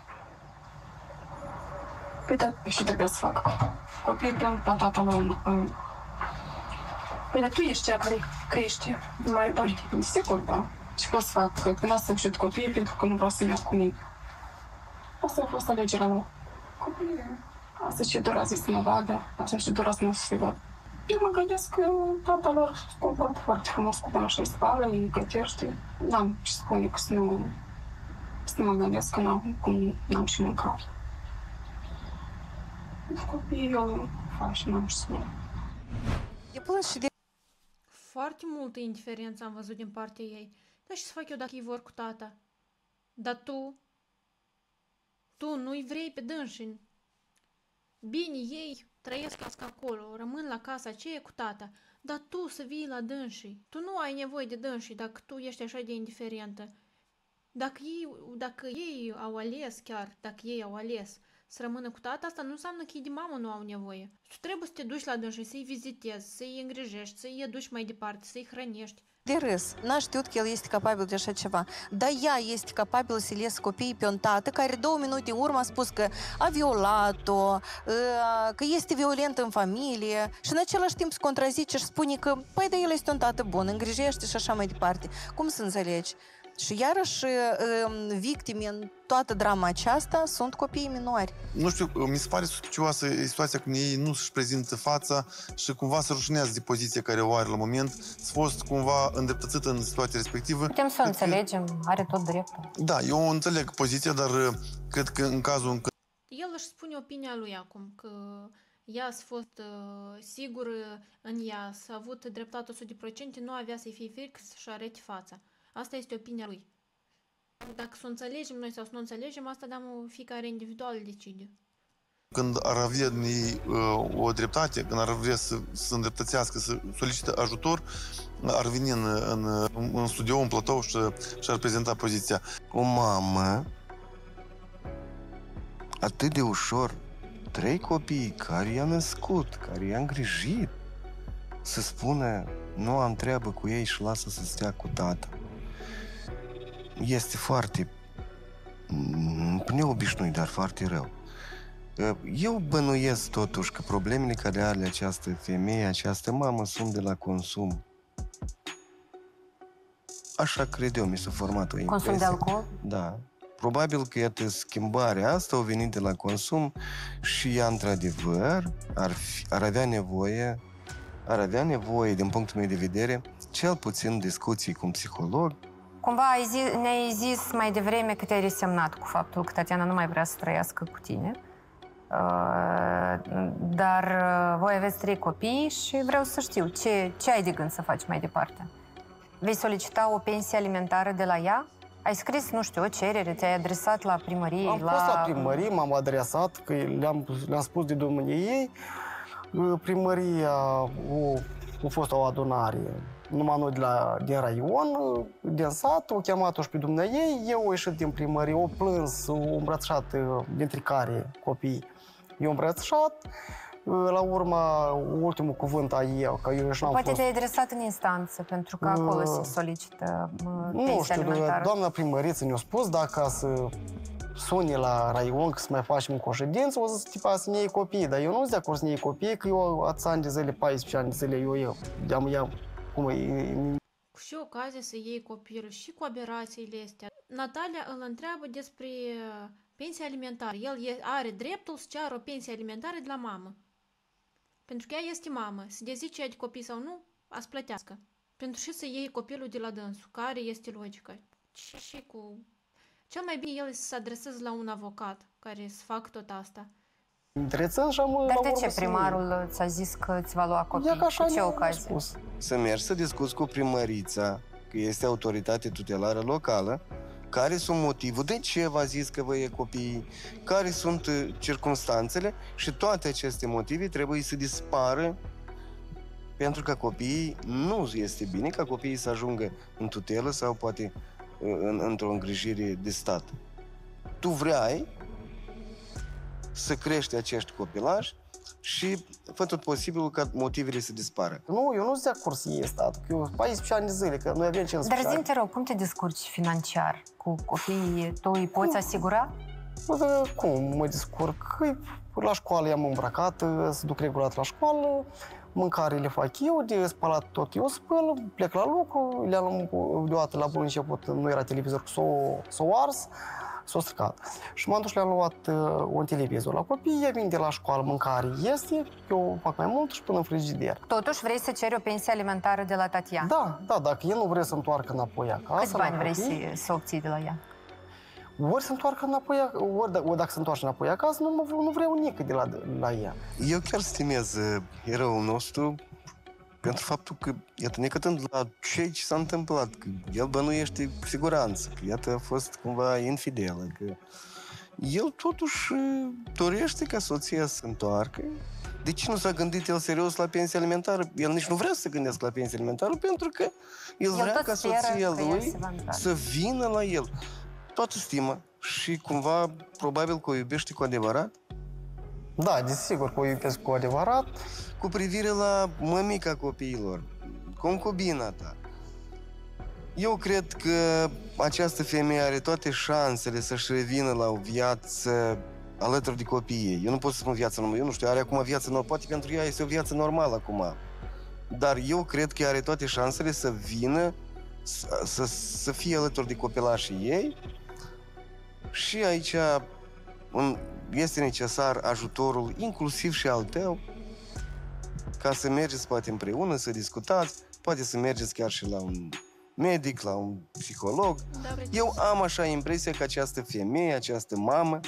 Păi da, și trebuie să fac. Copiii plâng la tatăl lor. Păi da, tu ești cea care crește mai mare. Sigur, da. Și pot să fac, că n-a să-mi copiii pentru că nu vreau să merg cu nimic. Asta a fost alegerea lor. Copiii, asta și dorează să mă vadă, așa și dorează să mă să vadă. Eu mă gândesc că tata lor se comportă foarte frumos cu mine și îi spală, îi gătește. N-am ce spune că să nu mă gândesc că n-am și mâncat. Copiii eu fac și n-am ce spune. E plâns și de... Foarte multă indiferență am văzut din partea ei. Dar ce să fac eu dacă ei vor cu tata? Dar tu nu-i vrei pe dânsii. Bine, ei trăiesc acolo, rămân la casa aceea cu tata, dar tu să vii la dânsii. Tu nu ai nevoie de dânsii dacă tu ești așa de indiferentă. Dacă ei au ales chiar, dacă ei au ales să rămână cu tata, asta nu înseamnă că ei de mamă nu au nevoie. Tu trebuie să te duci la dânsii, să-i vizitezi, să-i îngrijești, să-i aduci mai departe, să-i hrănești. De râs. N-a știut că el este capabil de așa ceva. Dar ea este capabilă să lese copiii pe un tată care 2 minute în urmă a spus că a violat-o, că este violent în familie și în același timp se contrazice și spune că păi da, el este un tată bun, îngrijește și așa mai departe. Cum să înțelegi? Și iarăși victime în toată drama aceasta sunt copiii minori. Nu știu, mi se pare suspicioasă situația când ei nu își prezintă fața și cumva se rușinează de poziția care o are la moment. S-a fost cumva îndreptățită în situația respectivă. Putem să o înțelegem, are tot dreptul. Da, eu înțeleg poziția, dar cred că în cazul în care... El își spune opinia lui acum, că ea s-a fost sigur în ea, s-a avut dreptate 100%, nu avea să-i fie frică să-și arete fața. Asta este opinia lui. Dacă să o înțelegem noi sau să nu înțelegem, asta fiecare individual decide. Când ar avea o dreptate, când ar vrea să îndreptățească, să solicite ajutor, ar veni în studio, în platou și ar prezenta poziția. O mamă atât de ușor, 3 copii care i-a născut, care i-a îngrijit, să spună nu am treabă cu ei și lasă să stea cu tata. Este foarte neobișnuit, dar foarte rău. Eu bănuiesc totuși că problemele care are această femeie, această mamă, sunt de la consum. Așa cred eu, mi s-a format o impresie. Consum de alcool? Da. Probabil că, iată, schimbarea asta a venit de la consum și ea, într-adevăr, ar avea nevoie, din punctul meu de vedere, cel puțin discuții cu un psiholog. Cumva ne-ai zis mai devreme că te-ai resemnat cu faptul că Tatiana nu mai vrea să trăiască cu tine. Dar voi aveți 3 copii și vreau să știu ce ai de gând să faci mai departe. Vei solicita o pensie alimentară de la ea? Ai scris, nu știu, o cerere, te-ai adresat la primărie? Am fost la primărie, m-am adresat, că le-am spus de dumneiei. Primăria a fost o adunare, numai noi din raion, din sat, o chemat-o și pe dumneiei, eu o ieșit din primărie, o plâns, o îmbrățișat dintre care copii. Eu îmbrățișat, la urmă, ultimul cuvânt a eu, că eu și n-am Poate fost... te-ai adresat în instanță, pentru că acolo se solicită pensia alimentară. Doamna primăriță ne-a spus dacă să suni la raion, că să mai facem o ședință, o să tipa să ne iei copii, dar eu nu sunt de acord să ne iei copii, că eu ați ani de zile, 14 ani de zile, eu Cu ce ocazie să iei copilul și cu aberațiile astea. Natalia îl întreabă despre pensia alimentară. El are dreptul să ceară o pensie alimentară de la mamă. Pentru că ea este mamă. Să dezice ea de copii sau nu, a să plătească. Pentru și să iei copilul de la dânsul. Care este logica? Și cu... Cel mai bine el să se adreseze la un avocat care să facă tot asta. Dar de ce primarul ți-a zis că îți va lua copii? Cu ce ocazie? Să mergi să discuți cu primărița, că este autoritate tutelară locală, care sunt motivul, de ce v-a zis că vă e copiii, care sunt circumstanțele și toate aceste motive trebuie să dispară pentru că copiii nu este bine ca copiii să ajungă în tutelă sau poate într-o îngrijire de stat. Tu vrei să crești acești copilași și fă tot posibilul ca motivele să dispară. Nu, eu nu sunt de acord să iei statul, că eu 14 ani de zile, că noi avem 15 ani. Dar zi-mi, te rog, cum te descurci financiar cu copiii? Tu îi poți asigura? Cum mă descurc? La școală i-am îmbrăcat, să duc regulat la școală, mâncare le fac eu, de spălat tot eu spăl, plec la lucru, le-am deodată la bun început, nu era televizor, s-o ars, s-o stricat. Și m-am dus și le-am luat un televizor la copii, ei vin de la școală, mâncare este, eu fac mai mult și până în frigider. Totuși vrei să ceri o pensie alimentară de la Tatiana? Da, dacă el nu vrea să întoarcă înapoi acasă. Câți bani vrei să obții de la ea? Ori să întoarcă înapoi, ori dacă se întoarce înapoi acasă, nu vreau nică de la ea. Eu chiar stimez eroul nostru pentru faptul că, iată, necătând la ce s-a întâmplat, că el bănuiește cu siguranță, că, iată, a fost cumva infidelă, că el totuși dorește ca soția să se întoarcă. De ce nu s-a gândit el serios la pensia alimentară? El nici nu vrea să se gândească la pensia alimentară, pentru că el vrea ca soția lui să vină la el. Toată stima și cumva, probabil că o iubește cu adevărat? Da, desigur că o iubesc cu adevărat. Cu privire la mămica copiilor, concubina ta, eu cred că această femeie are toate șansele să-și revină la o viață alături de copiii ei. Eu nu pot să spun viață normală, eu nu știu, are acum viață normală, poate pentru ea este o viață normală acum. Dar eu cred că are toate șansele să vină, să fie alături de copilașii ei. Și aici este necesar ajutorul, inclusiv și al tău, ca să mergeți poate împreună, să discutați, poate să mergeți chiar și la un medic, la un psiholog. Eu am așa impresia că această femeie, această mamă,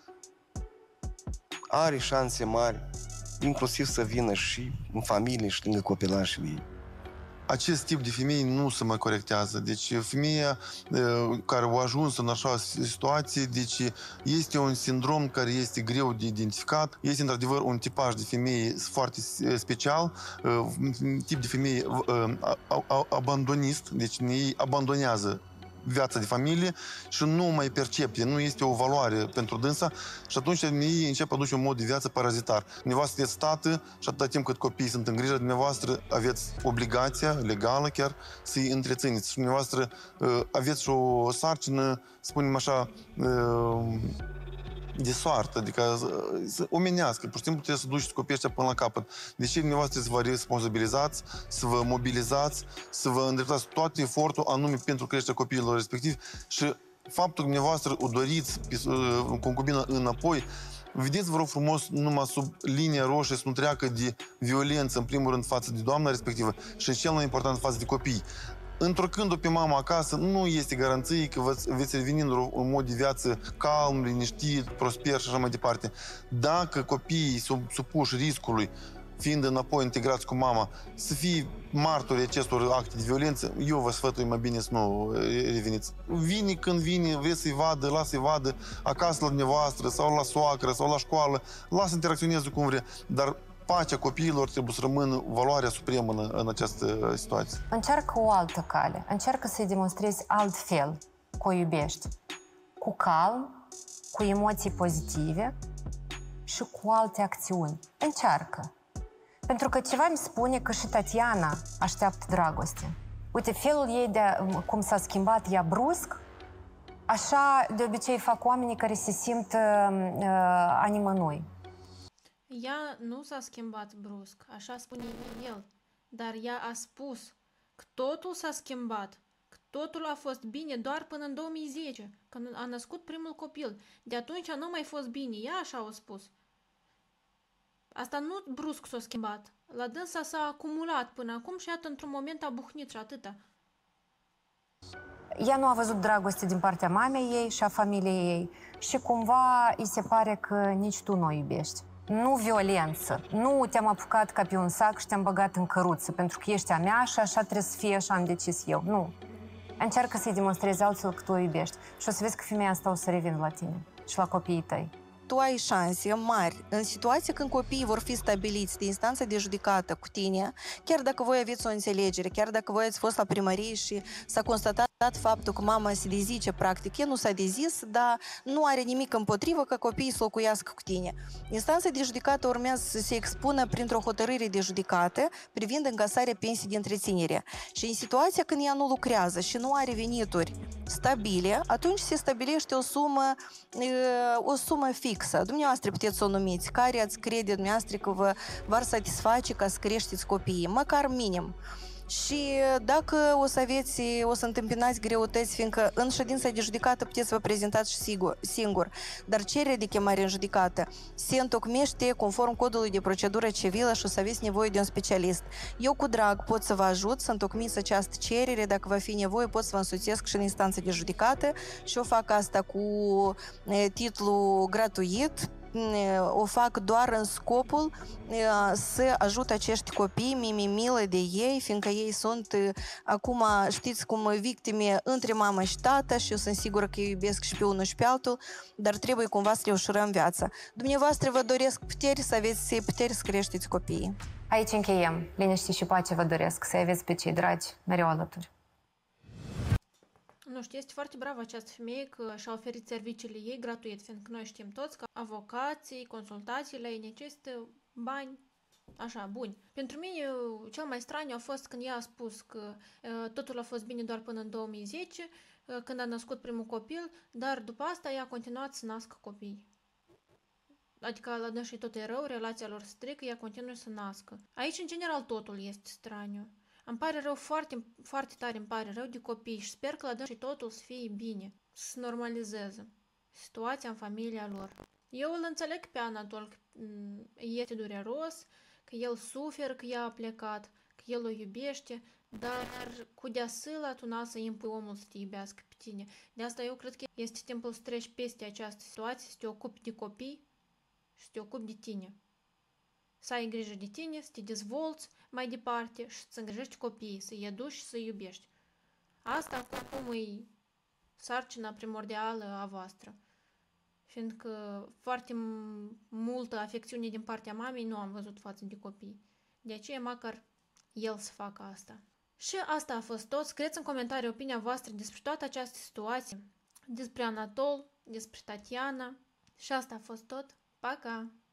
are șanse mari, inclusiv să vină și în familie și lângă copilașii ei. Acest tip de femei nu se mai corectează. Deci femeia care a ajuns în așa situație, deci este un sindrom care este greu de identificat. Este într-adevăr un tipaj de femeie foarte special, tip de femeie abandonist, deci ei abandonează viața de familie și nu mai percepe, nu este o valoare pentru dânsa și atunci ei încep a duce un mod de viață parazitar. Dumneavoastră sunteți tată și atâta timp cât copiii sunt în grijă, dumneavoastră aveți obligația legală chiar să-i întrețineți și dumneavoastră aveți și o sarcină, spunem așa, de soartă, adică să omenească. Pur și simplu trebuie să duceți copiii ăștia până la capăt. Deși dumneavoastră să vă responsabilizați, să vă mobilizați, să vă îndreptați tot efortul anume pentru creșterea copiilor respectiv și faptul că dumneavoastră o doriți concubina înapoi, vedeți, vă rog frumos, numai sub linia roșie să nu treacă de violență, în primul rând, față de doamna respectivă și cel mai important, față de copii. Întorcând-o pe mama acasă, nu este garanție că veți reveni în mod de viață calm, liniștit, prosper și așa mai departe. Dacă copiii sunt supuși riscului, fiind înapoi integrați cu mama, să fie martori acestor acte de violență, eu vă sfătui mai bine să nu reveniți. Vine când vine, vreți să-i vadă, lasă-i vadă acasă la dumneavoastră, sau la soacră, sau la școală, lasă interacționeze cum vrea, dar pacea copiilor trebuie să rămână valoarea supremă în această situație. Încearcă o altă cale, încearcă să-i demonstrezi altfel că o iubești, cu calm, cu emoții pozitive și cu alte acțiuni. Încearcă. Pentru că ceva îmi spune că și Tatiana așteaptă dragoste. Uite, felul ei de cum s-a schimbat ea brusc, așa de obicei fac oamenii care se simt a nimănui. Ea nu s-a schimbat brusc, așa spune el, dar ea a spus că totul s-a schimbat, că totul a fost bine doar până în 2010, când a născut primul copil. De atunci nu mai fost bine, ea așa a spus. Asta nu brusc s-a schimbat, la dânsa s-a acumulat până acum și iată într-un moment a buhnit și atâta. Ea nu a văzut dragoste din partea mamei ei și a familiei ei și cumva îi se pare că nici tu nu o iubești. Nu violență, nu te-am apucat ca pe un sac și te-am băgat în căruță pentru că ești a mea și așa trebuie să fie, așa am decis eu. Nu. Încearcă să-i demonstrezi altfel că tu o iubești și o să vezi că femeia asta o să revină la tine și la copiii tăi. Tu ai șanse mari în situația când copiii vor fi stabiliți de instanță de judecată cu tine, chiar dacă voi aveți o înțelegere, chiar dacă voi ați fost la primărie și s-a constatat faptul că mama se dezice, practic, ea nu s-a dezis, dar nu are nimic împotrivă ca copiii să locuiască cu tine. Instanța de judecată urmează să se expună printr-o hotărâre de judecată privind încasarea pensiei de întreținere. Și în situația când ea nu lucrează și nu are venituri stabile, atunci se stabilește o sumă fixă. Dumneavoastră puteți să o numiți, care ați crede dumneavoastră că vă v-ar satisface ca să creșteți copiii, măcar minim. Și dacă o să întâmpinați greutăți, fiindcă în ședința de judecată puteți să vă prezentați și singur, dar cererea de chemare în judecată se întocmește conform codului de procedură civilă și o să aveți nevoie de un specialist. Eu cu drag pot să vă ajut să întocmiți această cerere, dacă va fi nevoie pot să vă însoțesc și în instanță de judecată și o fac asta cu titlu gratuit. O fac doar în scopul să ajut acești copii, mi-e milă de ei, fiindcă ei sunt acum, știți cum, victime între mama și tata și eu sunt sigură că îi iubesc și pe unul și pe altul, dar trebuie cumva să le ușurăm viața. Dumneavoastră vă doresc puteri, să aveți puteri să creșteți copiii. Aici încheiem. Liniște și pace vă doresc, să aveți pe cei dragi mereu alături. Nu știu, este foarte bravă această femeie că și-a oferit serviciile ei gratuit, fiindcă noi știm toți că avocații, consultațiile ei necesită bani, așa, buni. Pentru mine, cel mai straniu a fost când ea a spus că totul a fost bine doar până în 2010, când a născut primul copil, dar după asta ea a continuat să nască copii. Adică la dânsii tot e rău, relația lor strică, ea continuă să nască. Aici, în general, totul este straniu. Îmi pare rău, foarte, foarte tare îmi pare rău de copii și sper că la dânsii totul să fie bine, să se normalizeze situația în familia lor. Eu îl înțeleg pe Anatol că este dureros, că el suferă că ea a plecat, că el o iubește, dar cu deasâla tu n-a să impui omul să te iubească pe tine. De asta eu cred că este timpul să treci peste această situație, să te ocupi de copii și să te ocupi de tine. Să ai grijă de tine, să te dezvolți mai departe și să îngrijești copiii, să-i educi și să-i iubești. Asta acum e sarcina primordială a voastră. Fiindcă foarte multă afecțiune din partea mamei nu am văzut față de copii. De aceea măcar el să facă asta. Și asta a fost tot. Scrieți în comentarii opinia voastră despre toată această situație, despre Anatol, despre Tatiana. Și asta a fost tot. Пока!